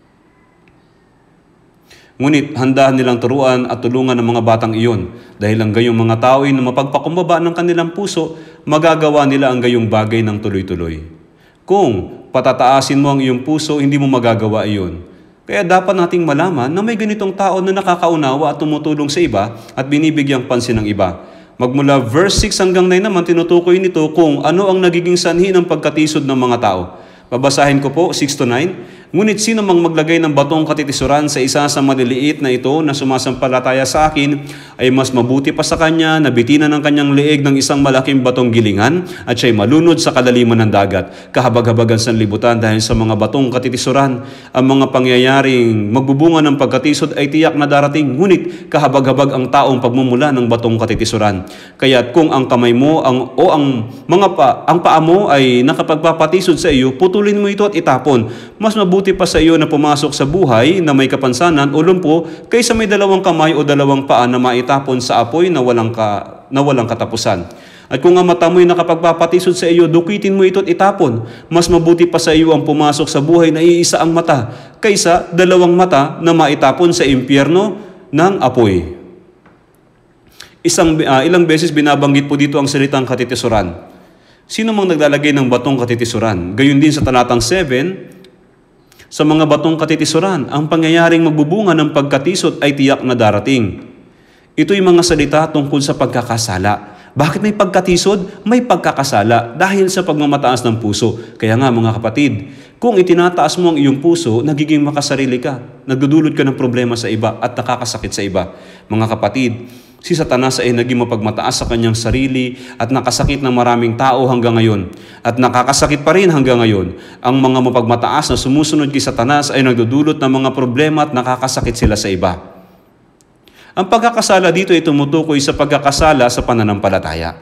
Ngunit handa nilang turuan at tulungan ang mga batang iyon dahil ang gayong mga tao ay na mapagpakumbaba ng kanilang puso, magagawa nila ang gayong bagay ng tuloy-tuloy. Kung patataasin mo ang iyong puso, hindi mo magagawa iyon. Kaya dapat nating malaman na may ganitong tao na nakakaunawa at tumutulong sa iba at binibigyang pansin ng iba. Magmula verse six hanggang nine naman tinutukoy nito kung ano ang nagiging sanhi ng pagkatisod ng mga tao. Babasahin ko po, six to nine. Ngunit sino mang maglagay ng batong katitisuran sa isa sa maliliit na ito na sumasampalataya sa akin, ay mas mabuti pa sa kanya na bitinan ng kanyang leeg ng isang malaking batong gilingan at siya'y malunod sa kadaliman ng dagat. Kahabag-habagan sa libutan dahil sa mga batong katitisuran. Ang mga pangyayaring magbubunga ng pagkatisod ay tiyak na darating, ngunit kahabag-habag ang taong pagmumula ng batong katitisuran. Kaya't kung ang kamay mo ang, o ang mga pa, ang paa mo ay nakapagpapatisod sa iyo, putulin mo ito at itapon. Mas mabuti Buti pa sa iyo na pumasok sa buhay na may kapansanan o lumpo kaysa may dalawang kamay o dalawang paa na maitapon sa apoy na walang, ka, na walang katapusan. At kung ang mata mo'y nakapagpapatisod sa iyo, dukitin mo ito at itapon. Mas mabuti pa sa iyo ang pumasok sa buhay na iisa ang mata kaysa dalawang mata na maitapon sa impyerno ng apoy. Isang, uh, ilang beses binabanggit po dito ang salitang katitisuran. Sino mang naglalagay ng batong katitisuran? Gayon din sa talatang seven, sa mga batong katitisuran, ang pangyayaring magbubunga ng pagkatisod ay tiyak na darating. Ito'y mga salita tungkol sa pagkakasala. Bakit may pagkatisod? May pagkakasala dahil sa pagmamataas ng puso. Kaya nga mga kapatid, kung itinataas mo ang iyong puso, nagiging makasarili ka. Nagdudulot ka ng problema sa iba at nakakasakit sa iba. Mga kapatid, si Satanas ay naging mapagmataas sa kanyang sarili at nakasakit ng maraming tao hanggang ngayon. At nakakasakit pa rin hanggang ngayon. Ang mga mapagmataas na sumusunod kay Satanas ay nagdudulot ng mga problema at nakakasakit sila sa iba. Ang pagkakasala dito ay tumutukoy sa pagkakasala sa pananampalataya.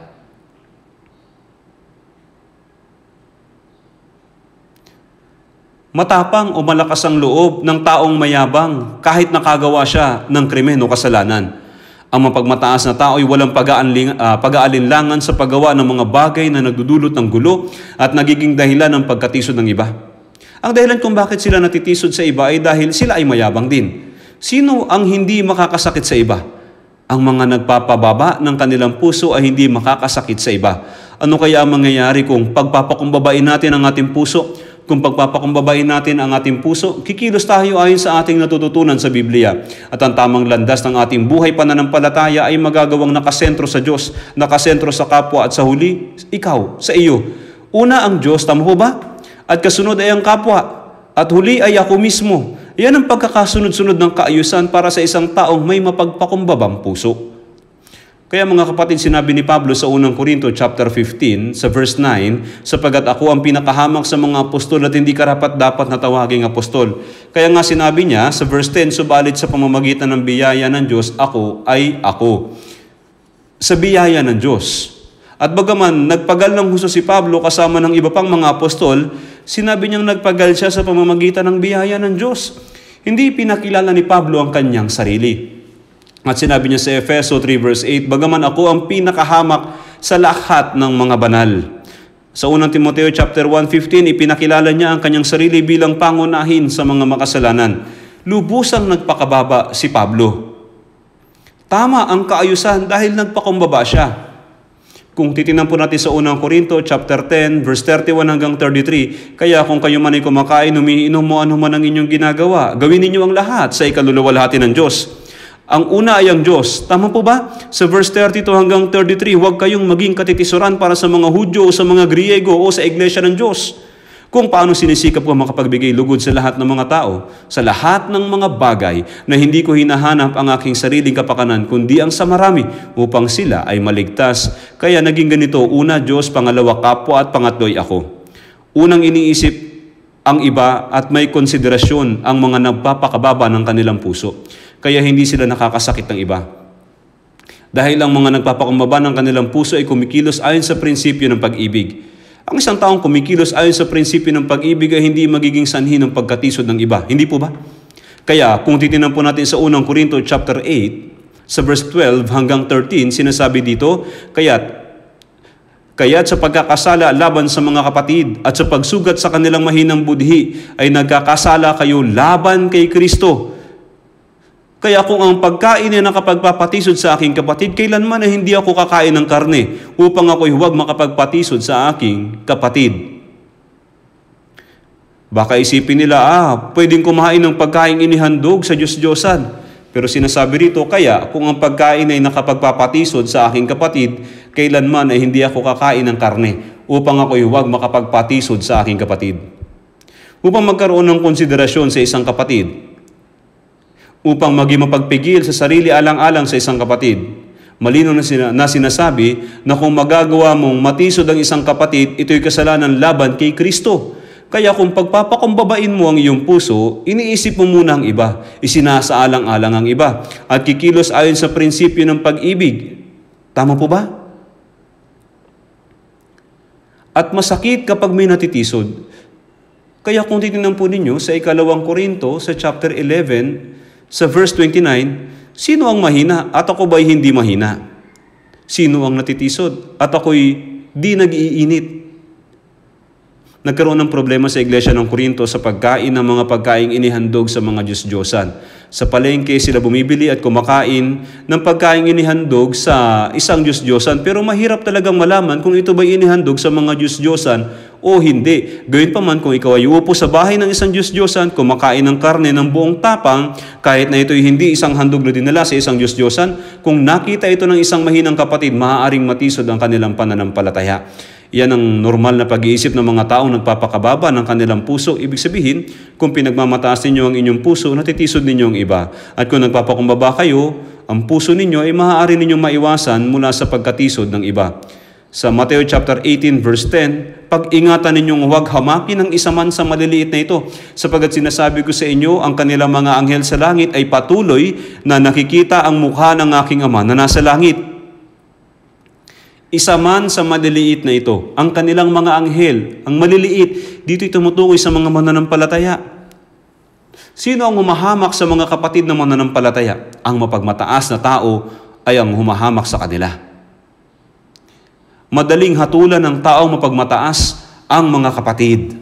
Matapang o malakas ang loob ng taong mayabang kahit nakagawa siya ng krimen o kasalanan. Ang mapagmataas na tao ay walang pag-aalinlangan uh, pag-aalinlangan sa paggawa ng mga bagay na nagdudulot ng gulo at nagiging dahilan ng pagkatisod ng iba. Ang dahilan kung bakit sila natitisod sa iba ay dahil sila ay mayabang din. Sino ang hindi makakasakit sa iba? Ang mga nagpapababa ng kanilang puso ay hindi makakasakit sa iba. Ano kaya ang mangyayari kung pagpapakumbabain natin ang ating puso? Kung pagpapakumbabain natin ang ating puso, kikilos tayo ayon sa ating natututunan sa Biblia. At ang tamang landas ng ating buhay pananampalataya ay magagawang nakasentro sa Diyos, nakasentro sa kapwa at sa huli, ikaw, sa iyo. Una ang Diyos, tama po ba? At kasunod ay ang kapwa. At huli ay ako mismo. Yan ang pagkakasunod-sunod ng kaayusan para sa isang taong may mapagpakumbabang puso. Kaya mga kapatid, sinabi ni Pablo sa unang Korinto chapter fifteen, sa verse nine, sapagkat ako ang pinakahamak sa mga apostol at hindi karapat-dapat na tawaging apostol. Kaya nga sinabi niya sa verse ten, subalit sa pamamagitan ng biyaya ng Diyos, ako ay ako. Sa biyaya ng Diyos. At bagaman nagpagal ng husto si Pablo kasama ng iba pang mga apostol, sinabi niyang nagpagal siya sa pamamagitan ng biyaya ng Diyos. Hindi pinakilala ni Pablo ang kanyang sarili. At sinabi niya sa Efeso three verse eight, bagaman ako ang pinakahamak sa lahat ng mga banal. Sa unang Timoteo chapter one fifteen, ipinakilala niya ang kanyang sarili bilang pangunahin sa mga makasalanan. Lubusang nagpakababa si Pablo. Tama ang kaayusan dahil nagpakumbaba siya. Kung titingnan po natin sa unang Korinto chapter ten, verse thirty-one hanggang thirty-three, kaya kung kayo man ay kumakain, umiinom mo ano man ang inyong ginagawa, gawin ninyo ang lahat sa ikaluluwalhati ng Diyos. Ang una ay ang Diyos. Tama po ba? Sa verse thirty-two hanggang thirty-three, huwag kayong maging katitisuran para sa mga Hudyo o sa mga Griego o sa iglesia ng Diyos. Kung paano sinisikap ko makapagbigay lugod sa lahat ng mga tao, sa lahat ng mga bagay na hindi ko hinahanap ang aking sariling kapakanan, kundi ang sa marami upang sila ay maligtas. Kaya naging ganito, una Diyos, pangalawa kapwa at pangatlo'y ako. Unang iniisip ang iba at may konsiderasyon ang mga nagpapakababa ng kanilang puso. Kaya hindi sila nakakasakit ng iba. Dahil ang mga nagpapakumbaba ng kanilang puso ay kumikilos ayon sa prinsipyo ng pag-ibig. Ang isang taong kumikilos ayon sa prinsipyo ng pag-ibig ay hindi magiging sanhi ng pagkatisod ng iba. Hindi po ba? Kaya kung titingnan po natin sa unang Korinto chapter eight, sa verse twelve hanggang thirteen, sinasabi dito, kaya't Kaya't sa pagkakasala laban sa mga kapatid at sa pagsugat sa kanilang mahinang budhi ay nagkakasala kayo laban kay Kristo. Kaya kung ang pagkain ay nakapagpapatisod sa aking kapatid, kailanman ay hindi ako kakain ng karne upang ako'y huwag makapagpatisod sa aking kapatid. Baka isipin nila, ah, pwedeng kumain ng pagkain inihandog sa Diyos-Diyosan. Pero sinasabi rito, kaya kung ang pagkain ay nakapagpapatisod sa aking kapatid, kailanman ay hindi ako kakain ng karne upang ako'y huwag makapagpatisod sa aking kapatid. Upang magkaroon ng konsiderasyon sa isang kapatid, upang maging mapagpigil sa sarili alang-alang sa isang kapatid. Malino na, sina, na sinasabi na kung magagawa mong matisod ang isang kapatid, ito'y kasalanan laban kay Kristo. Kaya kung pagpapakumbabain mo ang iyong puso, iniisip mo muna ang iba, isinasaalang-alang ang iba, at kikilos ayon sa prinsipyo ng pag-ibig. Tama po ba? At masakit kapag may natitisod. Kaya kung titingnan po ninyo sa ikalawang Korinto, sa chapter eleven, sa verse twenty-nine, sino ang mahina at ako ba'y hindi mahina? Sino ang natitisod at ako'y di nag-iinit? Nagkaroon ng problema sa iglesia ng Korinto sa pagkain ng mga pagkaing inihandog sa mga Diyos-Diyosan. Sa palengke sila bumibili at kumakain ng pagkaing inihandog sa isang Diyos-Diyosan, pero mahirap talagang malaman kung ito ba'y inihandog sa mga Diyos-Diyosan o hindi. Gayun pa man kung ikaw ay uupo sa bahay ng isang Diyos-Diyosan, kumakain ng karne ng buong tapang, kahit na ito'y hindi isang handog na dinala sa isang Diyos-Diyosan, kung nakita ito ng isang mahinang kapatid, maaaring matisod ang kanilang pananampalataya. Yan ang normal na pag-iisip ng mga taong nagpapakababa ng kanilang puso. Ibig sabihin, kung pinagmamataas ninyo ang inyong puso, natitisod ninyo ang iba. At kung nagpapakumbaba kayo, ang puso ninyo ay maaari ninyong maiwasan mula sa pagkatisod ng iba. Sa Mateo chapter eighteen verse ten, pag-ingatan ninyong huwag hamakin ng isa man sa maliliit na ito, sapagkat sinasabi ko sa inyo, ang kanilang mga anghel sa langit ay patuloy na nakikita ang mukha ng aking Ama na nasa langit. Isa man sa maliliit na ito, ang kanilang mga anghel, ang maliliit, dito'y tumutukoy sa mga mananampalataya. Sino ang humahamak sa mga kapatid ng mananampalataya? Ang mapagmataas na tao ay ang humahamak sa kanila. Madaling hatulan ng taong mapagmataas ang mga kapatid.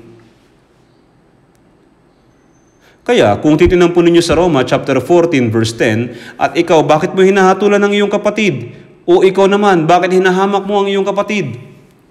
Kaya, kung titingnan po ninyo sa Roma chapter fourteen verse ten, at ikaw, bakit mo hinahatulan ng iyong kapatid? O ikaw naman, bakit hinahamak mo ang iyong kapatid?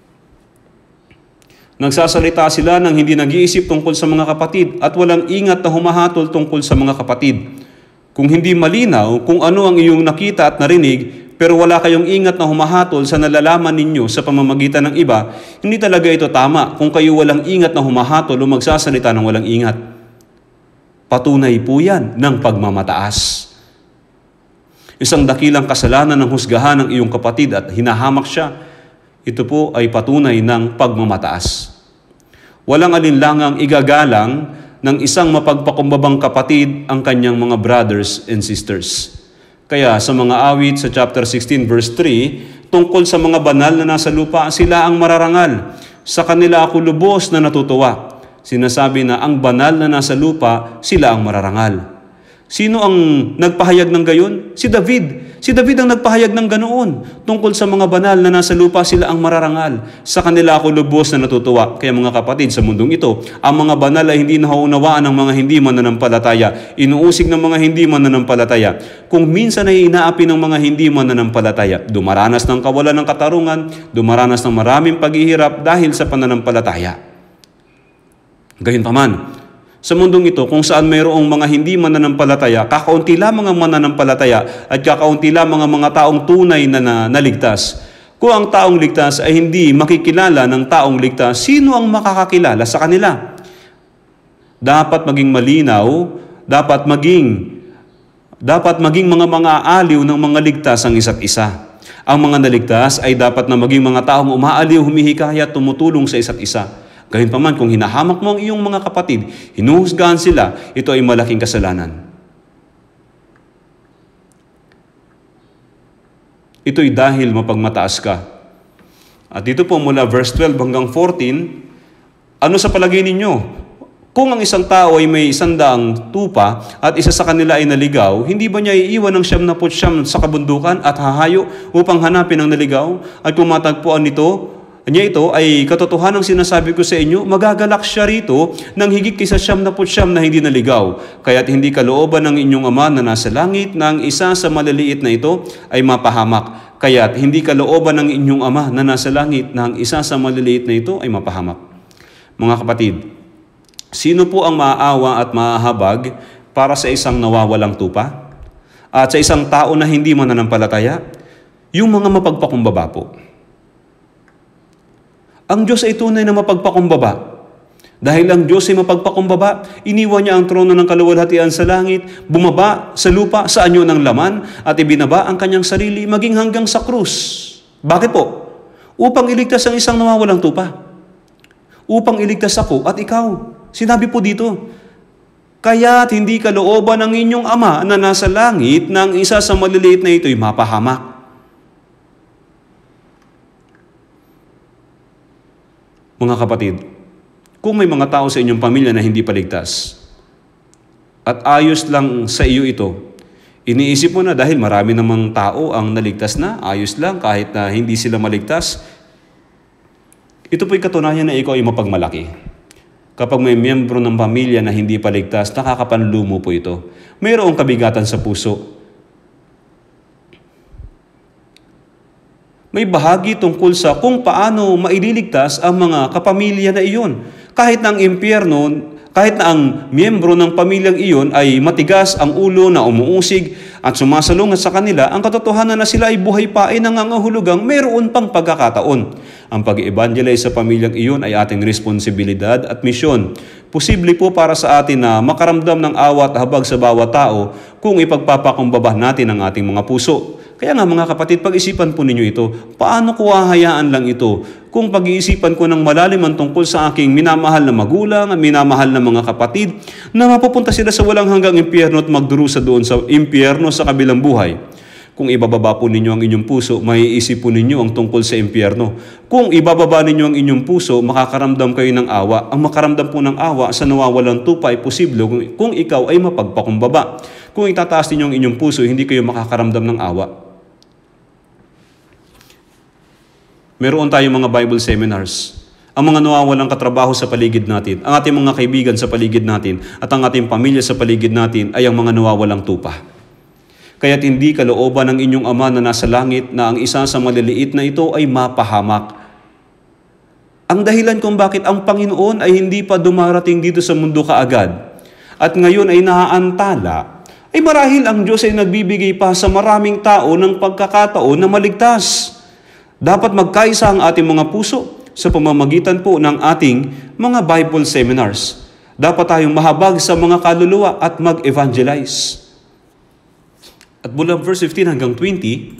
Nagsasalita sila ng hindi nag-iisip tungkol sa mga kapatid at walang ingat na humahatol tungkol sa mga kapatid. Kung hindi malinaw kung ano ang iyong nakita at narinig, pero wala kayong ingat na humahatol sa nalalaman ninyo sa pamamagitan ng iba, hindi talaga ito tama kung kayo walang ingat na humahatol o magsasalita ng walang ingat. Patunay po yan ng pagmamataas. Isang dakilang kasalanan ng husgahan ng iyong kapatid at hinahamak siya, ito po ay patunay ng pagmamataas. Walang alinlangang igagalang ng isang mapagpakumbabang kapatid ang kanyang mga brothers and sisters. Kaya sa mga awit sa chapter sixteen verse three, tungkol sa mga banal na nasa lupa, sila ang mararangal. Sa kanila ako lubos na natutuwa. Sinasabi na ang banal na nasa lupa, sila ang mararangal. Sino ang nagpahayag ng gayon? Si David. Si David ang nagpahayag ng ganoon. Tungkol sa mga banal na nasa lupa, sila ang mararangal. Sa kanila ako lubos na natutuwa. Kaya mga kapatid, sa mundong ito, ang mga banal ay hindi nahaunawaan ng mga hindi mananampalataya. Inuusig ng mga hindi mananampalataya. Kung minsan ay inaapi ng mga hindi mananampalataya, dumaranas ng kawalan ng katarungan, dumaranas ng maraming paghihirap dahil sa pananampalataya. Gayunpaman, sa mundong ito, kung saan mayroong mga hindi mananampalataya, kakaunti lamang ang mananampalataya at kakaunti lamang ang mga taong tunay na, na naligtas. Kung ang taong ligtas ay hindi makikilala ng taong ligtas, sino ang makakakilala sa kanila? Dapat maging malinaw, dapat maging dapat maging mga mga aliw ng mga ligtas ang isa't isa. Ang mga naligtas ay dapat na maging mga taong umaaliw, humihikayat, tumutulong sa isa't isa. Gayunpaman, kung hinahamak mo ang iyong mga kapatid, hinuhusgahan sila, ito ay malaking kasalanan. Ito'y dahil mapagmataas ka. At dito po mula verse twelve hanggang fourteen, ano sa palagay ninyo? Kung ang isang tao ay may isandaang tupa at isa sa kanila ay naligaw, hindi ba niya iiwan ng siyam na putsyam sa kabundukan at hahayo upang hanapin ang naligaw? At kung matagpuan nito, niya ito ay katotohanan ng sinasabi ko sa inyo, magagalak siya rito ng higit kaysa siyam na putsyam na hindi naligaw. Kaya't hindi kalooban ng inyong Ama na nasa langit na ang isa sa maliliit na ito ay mapahamak. Kaya't hindi kalooban ng inyong Ama na nasa langit na ang isa sa maliliit na ito ay mapahamak. Mga kapatid, sino po ang maaawa at maahabag para sa isang nawawalang tupa? At sa isang tao na hindi mananampalataya? Yung mga mapagpakumbaba po. Ang Diyos ay tunay na mapagpakumbaba. Dahil ang Diyos ay mapagpakumbaba, iniwan niya ang trono ng kaluwalhatian sa langit, bumaba sa lupa sa anyo ng laman, at ibinaba ang kanyang sarili maging hanggang sa krus. Bakit po? Upang iligtas ang isang nawawalang tupa. Upang iligtas ako at ikaw. Sinabi po dito, kaya't hindi kalooban ng inyong Ama na nasa langit na ang isa sa maliliit na ito'y mapahamak. Mga kapatid, kung may mga tao sa inyong pamilya na hindi paligtas at ayos lang sa iyo ito, iniisip mo na dahil marami namang tao ang naligtas na, ayos lang kahit na hindi sila maligtas, ito po'y katunayan na ikaw ay mapagmalaki. Kapag may miyembro ng pamilya na hindi paligtas, nakakapanlumo po ito. Mayroong kabigatan sa puso. may bahagi tungkol sa kung paano maililigtas ang mga kapamilya na iyon. Kahit na ang impyerno, kahit na ang miyembro ng pamilyang iyon ay matigas ang ulo na umuusig at sumasalungat sa kanila, ang katotohanan na sila ay buhay pa ay nangangahulugang mayroon pang pagkakataon. Ang pag-evangelize sa pamilyang iyon ay ating responsibilidad at misyon. Posible po para sa atin na makaramdam ng awa at habag sa bawat tao kung ipagpapakumbaba natin ang ating mga puso. Kaya nga mga kapatid, pag-isipan po ninyo ito. Paano ko hahayaan lang ito kung pag-iisipan ko ng malalim ang tungkol sa aking minamahal na magulang, minamahal na mga kapatid, na mapupunta sila sa walang hanggang impyerno at magdurusa doon sa impyerno sa kabilang buhay? Kung ibababa po ninyo ang inyong puso, maiisip po ninyo ang tungkol sa impyerno. Kung ibababa ninyo ang inyong puso, makakaramdam kayo ng awa. Ang makaramdam po ng awa sa nawawalang tupa ay posible kung, kung ikaw ay mapagpakumbaba. Kung itataas ninyo ang inyong puso, hindi kayo makakaramdam ng awa. Meron tayong mga Bible seminars. Ang mga nawawalang katrabaho sa paligid natin, ang ating mga kaibigan sa paligid natin, at ang ating pamilya sa paligid natin ay ang mga nawawalang tupa. Kaya't hindi kalooban ng inyong Ama na nasa langit na ang isa sa maliliit na ito ay mapahamak. Ang dahilan kung bakit ang Panginoon ay hindi pa dumarating dito sa mundo kaagad at ngayon ay naaantala, ay marahil ang Diyos ay nagbibigay pa sa maraming tao ng pagkakataon na maligtas. Dapat magkaisa ang ating mga puso sa pamamagitan po ng ating mga Bible seminars. Dapat tayong mahabag sa mga kaluluwa at mag-evangelize. At mula verse fifteen hanggang twenty,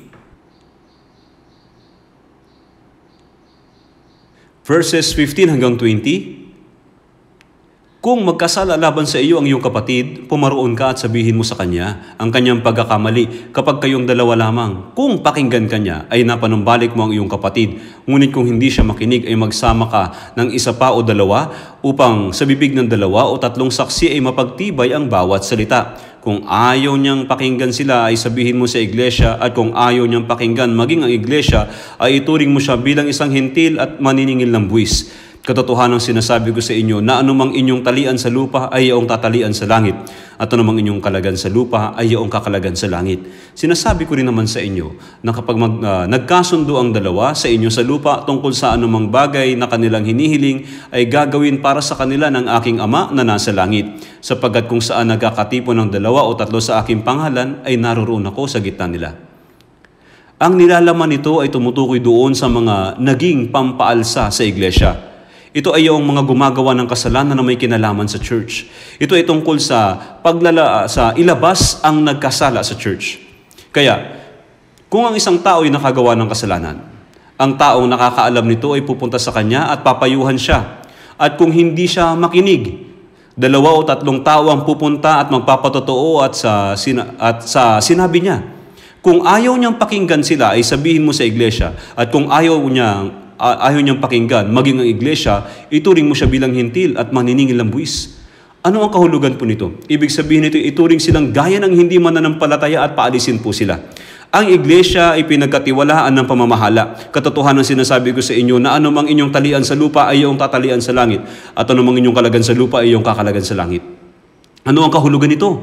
verses fifteen hanggang twenty, kung magkasala laban sa iyo ang iyong kapatid, pumaroon ka at sabihin mo sa kanya ang kanyang pagkakamali kapag kayong dalawa lamang. Kung pakinggan ka niya, ay napanumbalik mo ang iyong kapatid. Ngunit kung hindi siya makinig, ay magsama ka ng isa pa o dalawa upang sa bibig ng dalawa o tatlong saksi ay mapagtibay ang bawat salita. Kung ayaw niyang pakinggan sila, ay sabihin mo sa iglesia, at kung ayaw niyang pakinggan maging ang iglesia, ay ituring mo siya bilang isang hintil at maniningil ng buwis. Katotohanan sinasabi ko sa inyo na anumang inyong talian sa lupa ay iyong tatalian sa langit, at anumang inyong kalagan sa lupa ay iyong kakalagan sa langit. Sinasabi ko rin naman sa inyo na kapag mag, uh, nagkasundo ang dalawa sa inyo sa lupa tungkol sa anumang bagay na kanilang hinihiling, ay gagawin para sa kanila ng aking Ama na nasa langit. Sapagkat kung saan nagkakatipon ng dalawa o tatlo sa aking pangalan, ay naroroon ako sa gitna nila. Ang nilalaman nito ay tumutukoy doon sa mga naging pampaalsa sa iglesia. Ito ay yung mga gumagawa ng kasalanan na may kinalaman sa church. Ito ay tungkol sa paglala, sa ilabas ang nagkasala sa church. Kaya, kung ang isang tao ay nakagawa ng kasalanan, ang taong nakakaalam nito ay pupunta sa kanya at papayuhan siya. At kung hindi siya makinig, dalawa o tatlong tao ang pupunta at magpapatotoo at sa, at sa sinabi niya. Kung ayaw niyang pakinggan sila, ay sabihin mo sa iglesia. At kung ayaw niyang ayaw niyang pakinggan, maging ang iglesia, ituring mo siya bilang hintil at maniningil ng buwis. Ano ang kahulugan po nito? Ibig sabihin nito, ituring silang gaya ng hindi mananampalataya at paalisin po sila. Ang iglesia ay pinagkatiwalaan ng pamamahala. Katotohanan sinasabi ko sa inyo na anumang inyong talian sa lupa ay iyong tatalian sa langit, at anumang inyong kalagan sa lupa ay iyong kakalagan sa langit. Ano ang kahulugan nito?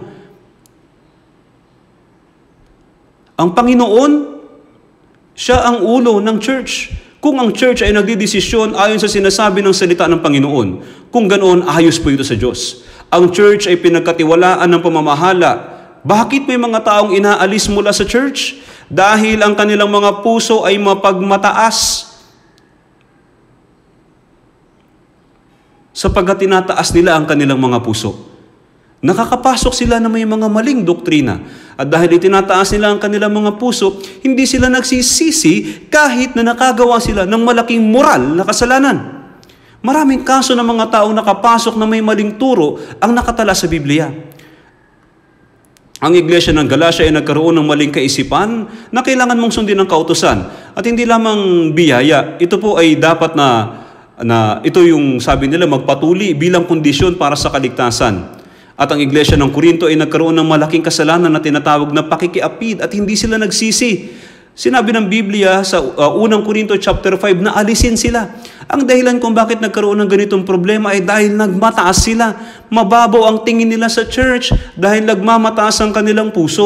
Ang Panginoon, siya ang ulo ng church. Kung ang church ay nagdidesisyon ayon sa sinasabi ng salita ng Panginoon, kung ganoon, ayos po ito sa Diyos. Ang church ay pinagkatiwalaan ng pamamahala. Bakit may mga taong inaalis mula sa church? Dahil ang kanilang mga puso ay mapagmataas. Sapagkat tinataas nila ang kanilang mga puso. Nakakapasok sila na may mga maling doktrina. At dahil itinataas nila ang kanilang mga puso, hindi sila nagsisisi kahit na nakagawa sila ng malaking moral na kasalanan. Maraming kaso ng mga taong nakapasok na may maling turo ang nakatala sa Biblia. Ang iglesia ng Galacia ay nagkaroon ng maling kaisipan na kailangan mong sundin ang kautusan. At hindi lamang biyaya, ito po ay dapat na, na ito yung sabi nila magpatuli bilang kondisyon para sa kaligtasan. At ang iglesia ng Corinto ay nagkaroon ng malaking kasalanan na tinatawag na pakikiapid at hindi sila nagsisi. Sinabi ng Biblia sa uh, unang Corinto chapter five na alisin sila. Ang dahilan kung bakit nagkaroon ng ganitong problema ay dahil nagmataas sila. Mababaw ang tingin nila sa church dahil nagmamataas ang kanilang puso.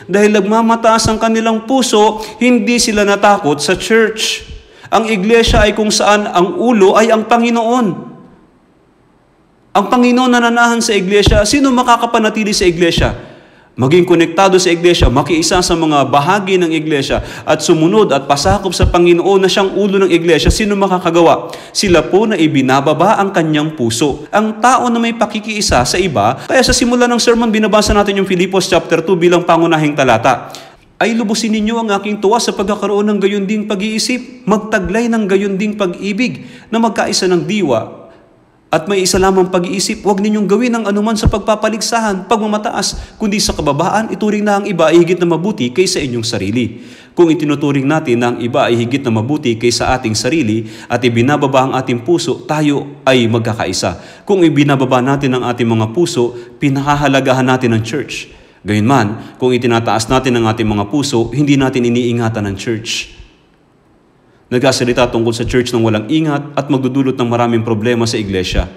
Dahil nagmamataas ang kanilang puso, hindi sila natakot sa church. Ang iglesia ay kung saan ang ulo ay ang Panginoon. Ang Panginoon nananahan sa iglesia. Sino makakapanatili sa iglesia? Maging konektado sa iglesia, makiisa sa mga bahagi ng iglesia at sumunod at pasakop sa Panginoon na siyang ulo ng iglesia. Sino makakagawa? Sila po na ibinababa ang kanyang puso. Ang tao na may pakikiisa sa iba, kaya sa simula ng sermon, binabasa natin yung Filipos chapter two bilang pangunahing talata. Ay lubusin ninyo ang aking tuwa sa pagkakaroon ng gayunding pag-iisip, magtaglay ng gayunding pag-ibig na magkaisa ng diwa at may isa lamang pag-iisip. Huwag ninyong gawin ang anuman sa pagpapaligsahan, pagmamataas, kundi sa kababaan, ituring na ang iba ay higit na mabuti kaysa inyong sarili. Kung itinuturing natin na ang iba ay higit na mabuti kaysa ating sarili at ibinababa ang ating puso, tayo ay magkakaisa. Kung ibinababa natin ang ating mga puso, pinahahalagahan natin ang church. Gayunman, kung itinataas natin ang ating mga puso, hindi natin iniingatan ang church. Nagkasalita tungkol sa church ng walang ingat at magdudulot ng maraming problema sa iglesia.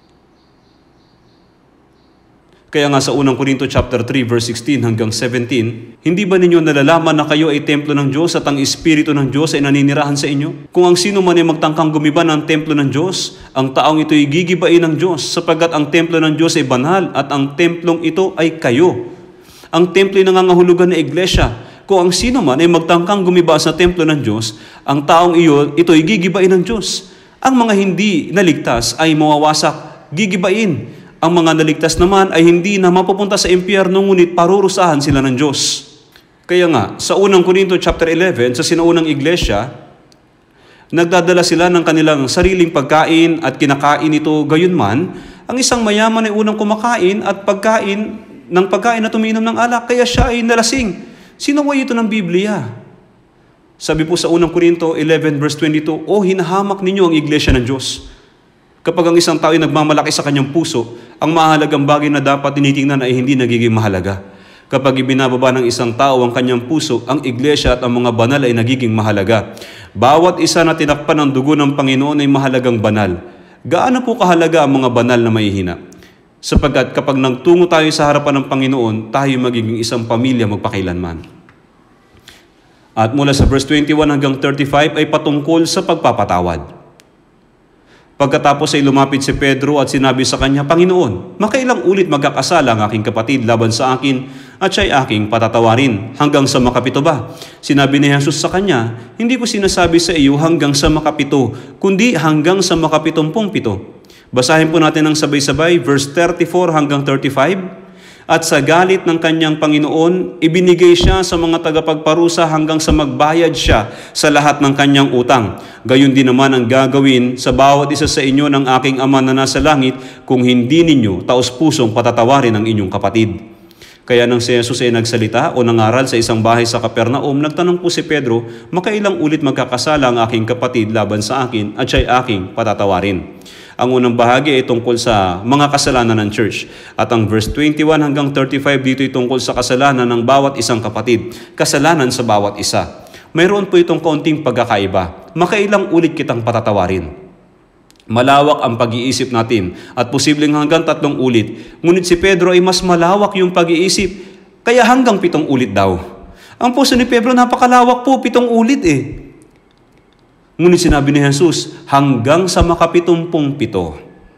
Kaya nga sa unang Korinto chapter three verse sixteen hanggang seventeen, hindi ba ninyo nalalaman na kayo ay templo ng Diyos at ang Espiritu ng Diyos ay naninirahan sa inyo? Kung ang sino man ay magtangkang gumiba ng templo ng Diyos, ang taong ito ay gigibain ng Diyos, sapagkat ang templo ng Diyos ay banal at ang templong ito ay kayo. Ang templo ay nangangahulugan na iglesia. Kung ang sino man ay magtangkang gumiba sa templo ng Diyos, ang taong iyon, ito ay gigibain ng Diyos. Ang mga hindi naligtas ay mawawasak, gigibain. Ang mga naligtas naman ay hindi na mapupunta sa impyerno, ngunit parurusahan sila ng Diyos. Kaya nga, sa unang Korinto chapter eleven, sa sinaunang iglesia, nagdadala sila ng kanilang sariling pagkain at kinakain ito gayunman. Ang isang mayaman ay unang kumakain at pagkain ng pagkain na tuminom ng alak, kaya siya ay nalasing. Sinuway ito ng Biblia. Sabi po sa unang Korinto eleven verse twenty-two, O hinahamak ninyo ang iglesia ng Diyos. Kapag ang isang tao ay nagmamalaki sa kanyang puso, ang mahalagang bagay na dapat tinitingnan ay hindi nagiging mahalaga. Kapag ibinababa ng isang tao ang kanyang puso, ang iglesia at ang mga banal ay nagiging mahalaga. Bawat isa na tinakpan ng dugo ng Panginoon ay mahalagang banal. Gaano po kahalaga ang mga banal na mahihina? Sapagkat kapag nagtungo tayo sa harapan ng Panginoon, tayo magiging isang pamilya magpakailanman. At mula sa verse twenty-one hanggang thirty-five ay patungkol sa pagpapatawad. Pagkatapos ay lumapit si Pedro at sinabi sa kanya, Panginoon, makailang ulit magkakasala ang aking kapatid laban sa akin at siya'y aking patatawarin. Hanggang sa makapito ba? Sinabi ni Jesus sa kanya, hindi ko sinasabi sa iyo hanggang sa makapito, kundi hanggang sa makapitumpung pito. Basahin po natin ng sabay-sabay, verse thirty-four hanggang thirty-five. At sa galit ng kanyang Panginoon, ibinigay siya sa mga tagapagparusa hanggang sa magbayad siya sa lahat ng kanyang utang. Gayon din naman ang gagawin sa bawat isa sa inyo ng aking Ama na nasa langit kung hindi ninyo taos-pusong patatawarin ang inyong kapatid. Kaya nang si Jesus ay nagsalita o nangaral sa isang bahay sa Capernaum, nagtanong po si Pedro, makailang ulit magkakasala ang aking kapatid laban sa akin at siya'y aking patatawarin. Ang unang bahagi ay tungkol sa mga kasalanan ng church. At ang verse twenty-one hanggang thirty-five dito ay tungkol sa kasalanan ng bawat isang kapatid. Kasalanan sa bawat isa. Mayroon po itong kaunting pagkakaiba. Makailang ulit kitang patatawarin. Malawak ang pag-iisip natin at posibleng hanggang tatlong ulit. Ngunit si Pedro ay mas malawak yung pag-iisip, kaya hanggang pitong ulit daw. Ang puso ni Pedro napakalawak po, pitong ulit eh. Ngunit sinabi ni Jesus, hanggang sa makapitumpung pito.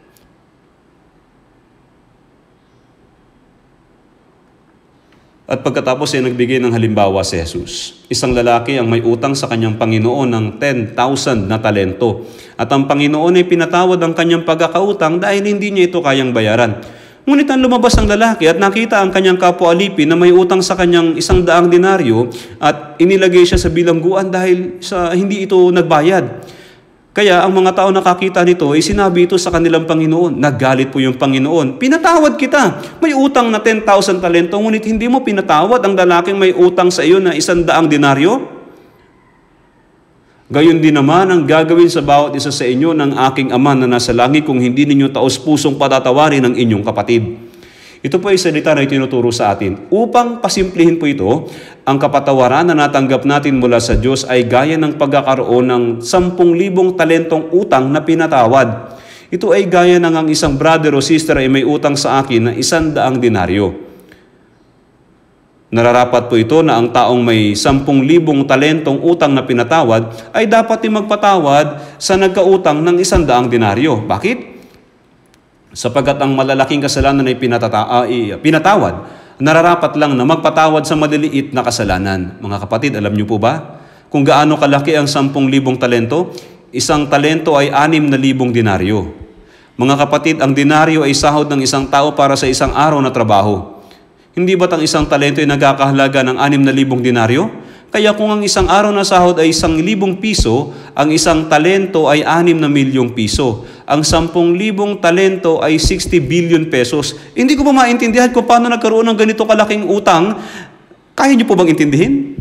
At pagkatapos ay nagbigay ng halimbawa si Jesus. Isang lalaki ang may utang sa kanyang Panginoon ng ten thousand na talento. At ang Panginoon ay pinatawad ang kanyang pagkakautang dahil hindi niya ito kayang bayaran. Ngunit ang lumabas ang lalaki at nakita ang kanyang kapwa alipin na may utang sa kanyang isang daang denaryo at inilagay siya sa bilangguan dahil sa hindi ito nagbayad. Kaya ang mga tao nakakita nito ay sinabi ito sa kanilang Panginoon. Naggalit po yung Panginoon. Pinatawad kita. May utang na ten thousand talento, ngunit hindi mo pinatawad ang lalaking may utang sa iyo na isang daang denaryo? Gayon din naman ang gagawin sa bawat isa sa inyo ng aking Ama na nasa langit kung hindi ninyo taos-pusong patatawarin ang inyong kapatid. Ito po ay salita na itinuturo sa atin. Upang pasimplihin po ito, ang kapatawaran na natanggap natin mula sa Diyos ay gaya ng pagkakaroon ng sampung libong talentong utang na pinatawad. Ito ay gaya ng ang isang brother o sister ay may utang sa akin na isang daang denaryo. Nararapat po ito na ang taong may sampung libong talentong utang na pinatawad ay dapat din magpatawad sa nagkautang ng isang daang denaryo. Bakit? Sapagkat ang malalaking kasalanan ay pinatata- uh, pinatawad, nararapat lang na magpatawad sa maliliit na kasalanan. Mga kapatid, alam niyo po ba kung gaano kalaki ang sampung libong talento? Isang talento ay anim na libong denaryo. Mga kapatid, ang denaryo ay sahod ng isang tao para sa isang araw na trabaho. Hindi ba't ang isang talento ay nagkakahalaga ng anim na libong denaryo? Kaya kung ang isang araw na sahod ay isang libong piso, ang isang talento ay anim na milyong piso. Ang sampung libong talento ay sixty billion pesos. Hindi ko pa maintindihan kung paano nagkaroon ng ganito kalaking utang. Kaya niyo po bang intindihin?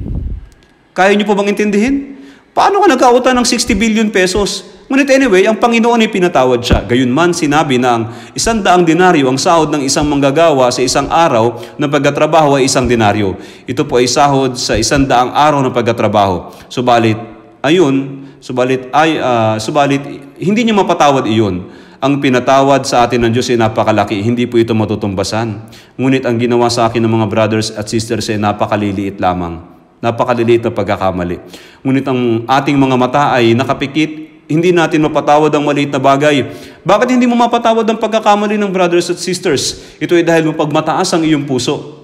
Kaya niyo po bang intindihin? Paano ka nagkautang ng sixty billion pesos? Ngunit anyway, ang Panginoon ay pinatawad siya. Gayunman sinabi na ang isang daang denaryo, ang sahod ng isang manggagawa sa isang araw na pagkatrabaho ay isang denaryo. Ito po ay sahod sa isang daang araw na pagkatrabaho. Subalit, ayun, subalit, ay, uh, subalit, hindi niyo mapatawad iyon. Ang pinatawad sa atin ng Diyos ay napakalaki, hindi po ito matutumbasan. Ngunit ang ginawa sa akin ng mga brothers at sisters ay napakaliliit lamang. Napakaliliit na pagkakamali. Ngunit ang ating mga mata ay nakapikit, hindi natin mapatawad ang maliit na bagay. Bakit hindi mo mapatawad ang pagkakamali ng brothers at sisters? Ito ay dahil mapagmataas ang iyong puso.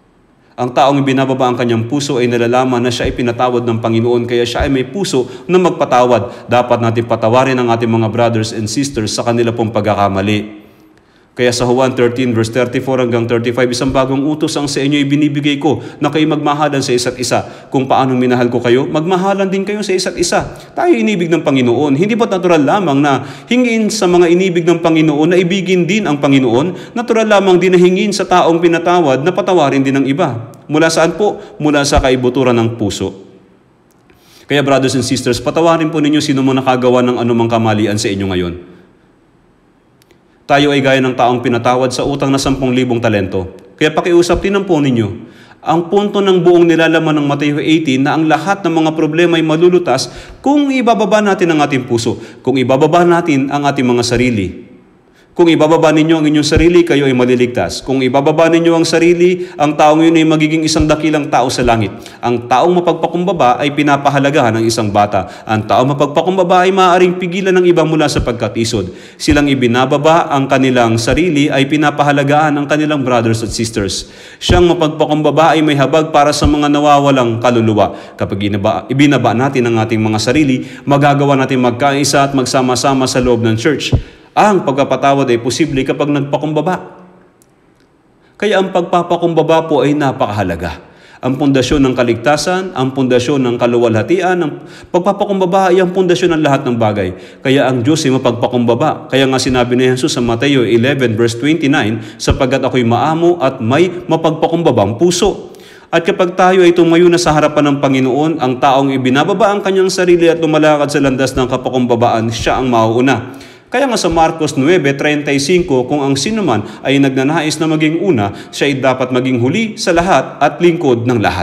Ang taong ibinababa ang kanyang puso ay nalalaman na siya ay pinatawad ng Panginoon, kaya siya ay may puso na magpatawad. Dapat natin patawarin ang ating mga brothers and sisters sa kanila pong pagkakamali. Kaya sa Juan thirteen verse thirty-four hanggang thirty-five, isang bagong utos ang sa inyo ibinibigay ko na kayo magmahalan sa isa't isa. Kung paano minahal ko kayo, magmahalan din kayo sa isa't isa. Tayo inibig ng Panginoon. Hindi ba natural lamang na hingin sa mga inibig ng Panginoon na ibigin din ang Panginoon? Natural lamang din na hingin sa taong pinatawad na patawarin din ng iba. Mula saan po? Mula sa kaibuturan ng puso. Kaya brothers and sisters, patawarin po ninyo sino mo nakagawa ng anumang kamalian sa inyo ngayon. Tayo ay gaya ng taong pinatawad sa utang na sampung libong talento. Kaya pakiusap din po ninyo. Ang punto ng buong nilalaman ng Mateo eighteen na ang lahat ng mga problema ay malulutas kung ibababa natin ang ating puso, kung ibababa natin ang ating mga sarili. Kung ibababa ninyo ang inyong sarili, kayo ay maliligtas. Kung ibababa ninyo ang sarili, ang taong yun ay magiging isang dakilang tao sa langit. Ang taong mapagpakumbaba ay pinapahalagahan ng isang bata. Ang taong mapagpakumbaba ay maaaring pigilan ng iba mula sa pagkatisod. Silang ibinababa ang kanilang sarili ay pinapahalagaan ng kanilang brothers at sisters. Siyang mapagpakumbaba ay may habag para sa mga nawawalang kaluluwa. Kapag inaba, ibinaba natin ang ating mga sarili, magagawa natin magkaisa at magsama-sama sa loob ng church. Ang pagpapatawad ay posible kapag nagpakumbaba. Kaya ang pagpapakumbaba po ay napakahalaga. Ang pundasyon ng kaligtasan, ang pundasyon ng kaluwalhatian, ang pagpapakumbaba ay ang pundasyon ng lahat ng bagay. Kaya ang Diyos ay mapagpakumbaba. Kaya nga sinabi ni Jesus sa Mateo eleven verse twenty-nine, sapagkat ako'y maamo at may mapagpakumbabang puso. At kapag tayo ay tumayo na sa harapan ng Panginoon, ang taong ibinababa ang kanyang sarili at lumalakad sa landas ng kapakumbabaan, siya ang mauuna. Kaya nga sa Marcos nine thirty-five, kung ang sinuman ay nagnanais na maging una, siya ay dapat maging huli sa lahat at lingkod ng lahat.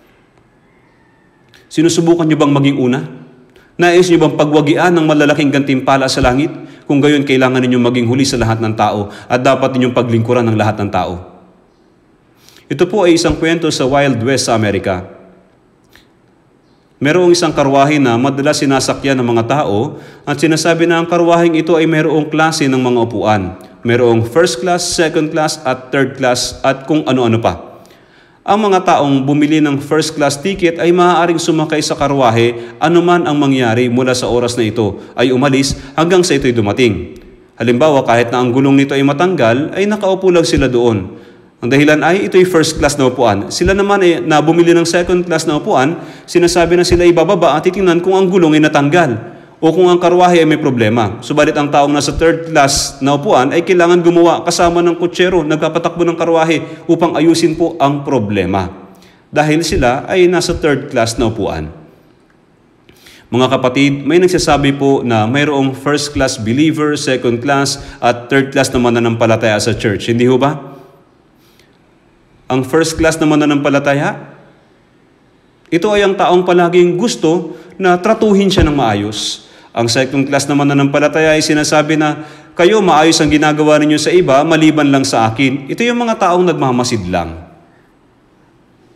Sinusubukan niyo bang maging una? Nais niyo bang pagwagian ng malalaking gantimpala sa langit? Kung gayon, kailangan ninyong maging huli sa lahat ng tao at dapat ninyong paglingkuran ng lahat ng tao. Ito po ay isang kwento sa Wild West sa Amerika. Merong isang karwahe na madalas sinasakyan ng mga tao at sinasabi na ang karwaheng ito ay merong klase ng mga upuan. Merong first class, second class at third class at kung ano-ano pa. Ang mga taong bumili ng first class ticket ay maaaring sumakay sa karwahe anuman ang mangyari mula sa oras na ito ay umalis hanggang sa ito'y dumating. Halimbawa, kahit na ang gulong nito ay matanggal, ay nakaupo lang sila doon. Ang dahilan ay ito'y first class na upuan. Sila naman ay na bumili ng second class na upuan, sinasabi na sila ay bababa at titingnan kung ang gulong ay natanggal o kung ang karwahe ay may problema. Subalit ang taong nasa third class na upuan ay kailangan gumawa kasama ng kutsero, nagpapatakbo ng karwahe upang ayusin po ang problema. Dahil sila ay nasa third class na upuan. Mga kapatid, may nagsasabi po na mayroong first class believer, second class at third class na mananampalataya sa church. Hindi ho ba? Ang first class na mananampalataya, ito ay ang taong palaging gusto na tratuhin siya ng maayos. Ang second class na mananampalataya ay sinasabi na, kayo maayos ang ginagawa ninyo sa iba, maliban lang sa akin. Ito yung mga taong nagmamasid lang.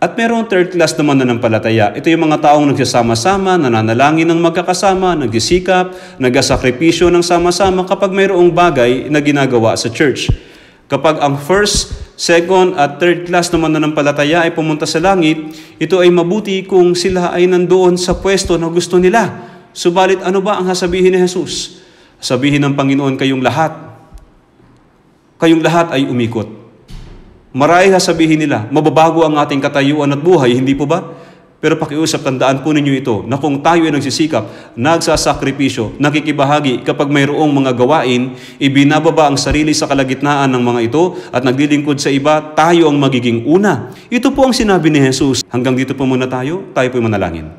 At merong third class naman na nanampalataya. Ito yung mga taong nagsasama-sama, nananalangin ng magkakasama, nagsisikap, nagsasakripisyo ng sama-sama kapag mayroong bagay na ginagawa sa church. Kapag ang first, second at third class naman na nanampalataya ay pumunta sa langit, ito ay mabuti kung sila ay nandoon sa pwesto na gusto nila. Subalit ano ba ang sasabihin ni Jesus? Sabihin ng Panginoon, kayong lahat, kayong lahat ay umikot. Marahil sabihin nila, mababago ang ating katayuan at buhay, hindi po ba? Pero pakiusap, tandaan po ninyo ito, na kung tayo ay nagsisikap, nagsasakripisyo, nakikibahagi, kapag mayroong mga gawain, ibinababa ang sarili sa kalagitnaan ng mga ito at naglilingkod sa iba, tayo ang magiging una. Ito po ang sinabi ni Jesus. Hanggang dito po muna tayo, tayo po manalangin.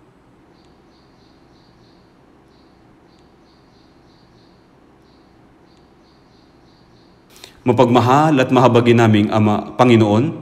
Mapagmahal at mahabagin naming Ama, Panginoon,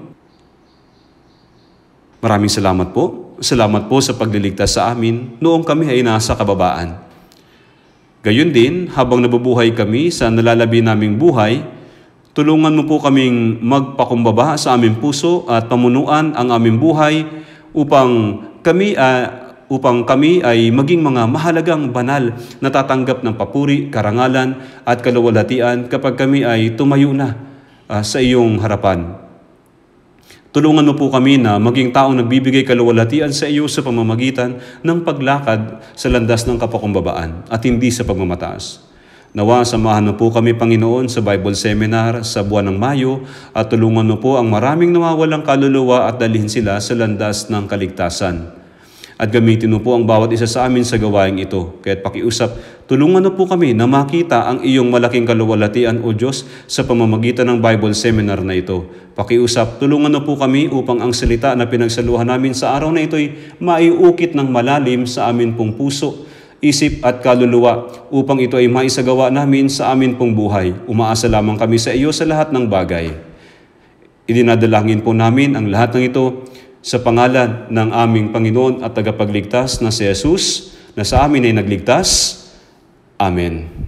maraming salamat po. Salamat po sa pagliligtas sa amin noong kami ay nasa kababaan. Gayon din, habang nabubuhay kami sa nalalabi naming buhay, tulungan mo po kaming magpakumbaba sa aming puso at pamunuan ang aming buhay upang kami uh, upang kami ay maging mga mahalagang banal na tatanggap ng papuri, karangalan at kaluwalhatian kapag kami ay tumayo na uh, sa iyong harapan. Tulungan mo po kami na maging taong nagbibigay kaluwalhatian sa iyo sa pamamagitan ng paglakad sa landas ng kapakumbabaan at hindi sa pagmamataas. Nawa, samahan mo po kami, Panginoon, sa Bible Seminar sa buwan ng Mayo at tulungan mo po ang maraming nawawalang kaluluwa at dalhin sila sa landas ng kaligtasan. At gamitin mo po ang bawat isa sa amin sa gawaing ito. Kaya't pakiusap, tulungan mo po kami na makita ang iyong malaking kaluwalhatian, O Diyos, sa pamamagitan ng Bible Seminar na ito. Pakiusap, tulungan mo po kami upang ang salita na pinagsaluhan namin sa araw na ito'y maiukit ng malalim sa amin pong puso, isip at kaluluwa, upang ito ay maisagawa namin sa amin pong buhay. Umaasa lamang kami sa iyo sa lahat ng bagay. Idinadalangin po namin ang lahat ng ito sa pangalan ng aming Panginoon at tagapagligtas na si Jesus, na sa amin ay nagligtas. Amen.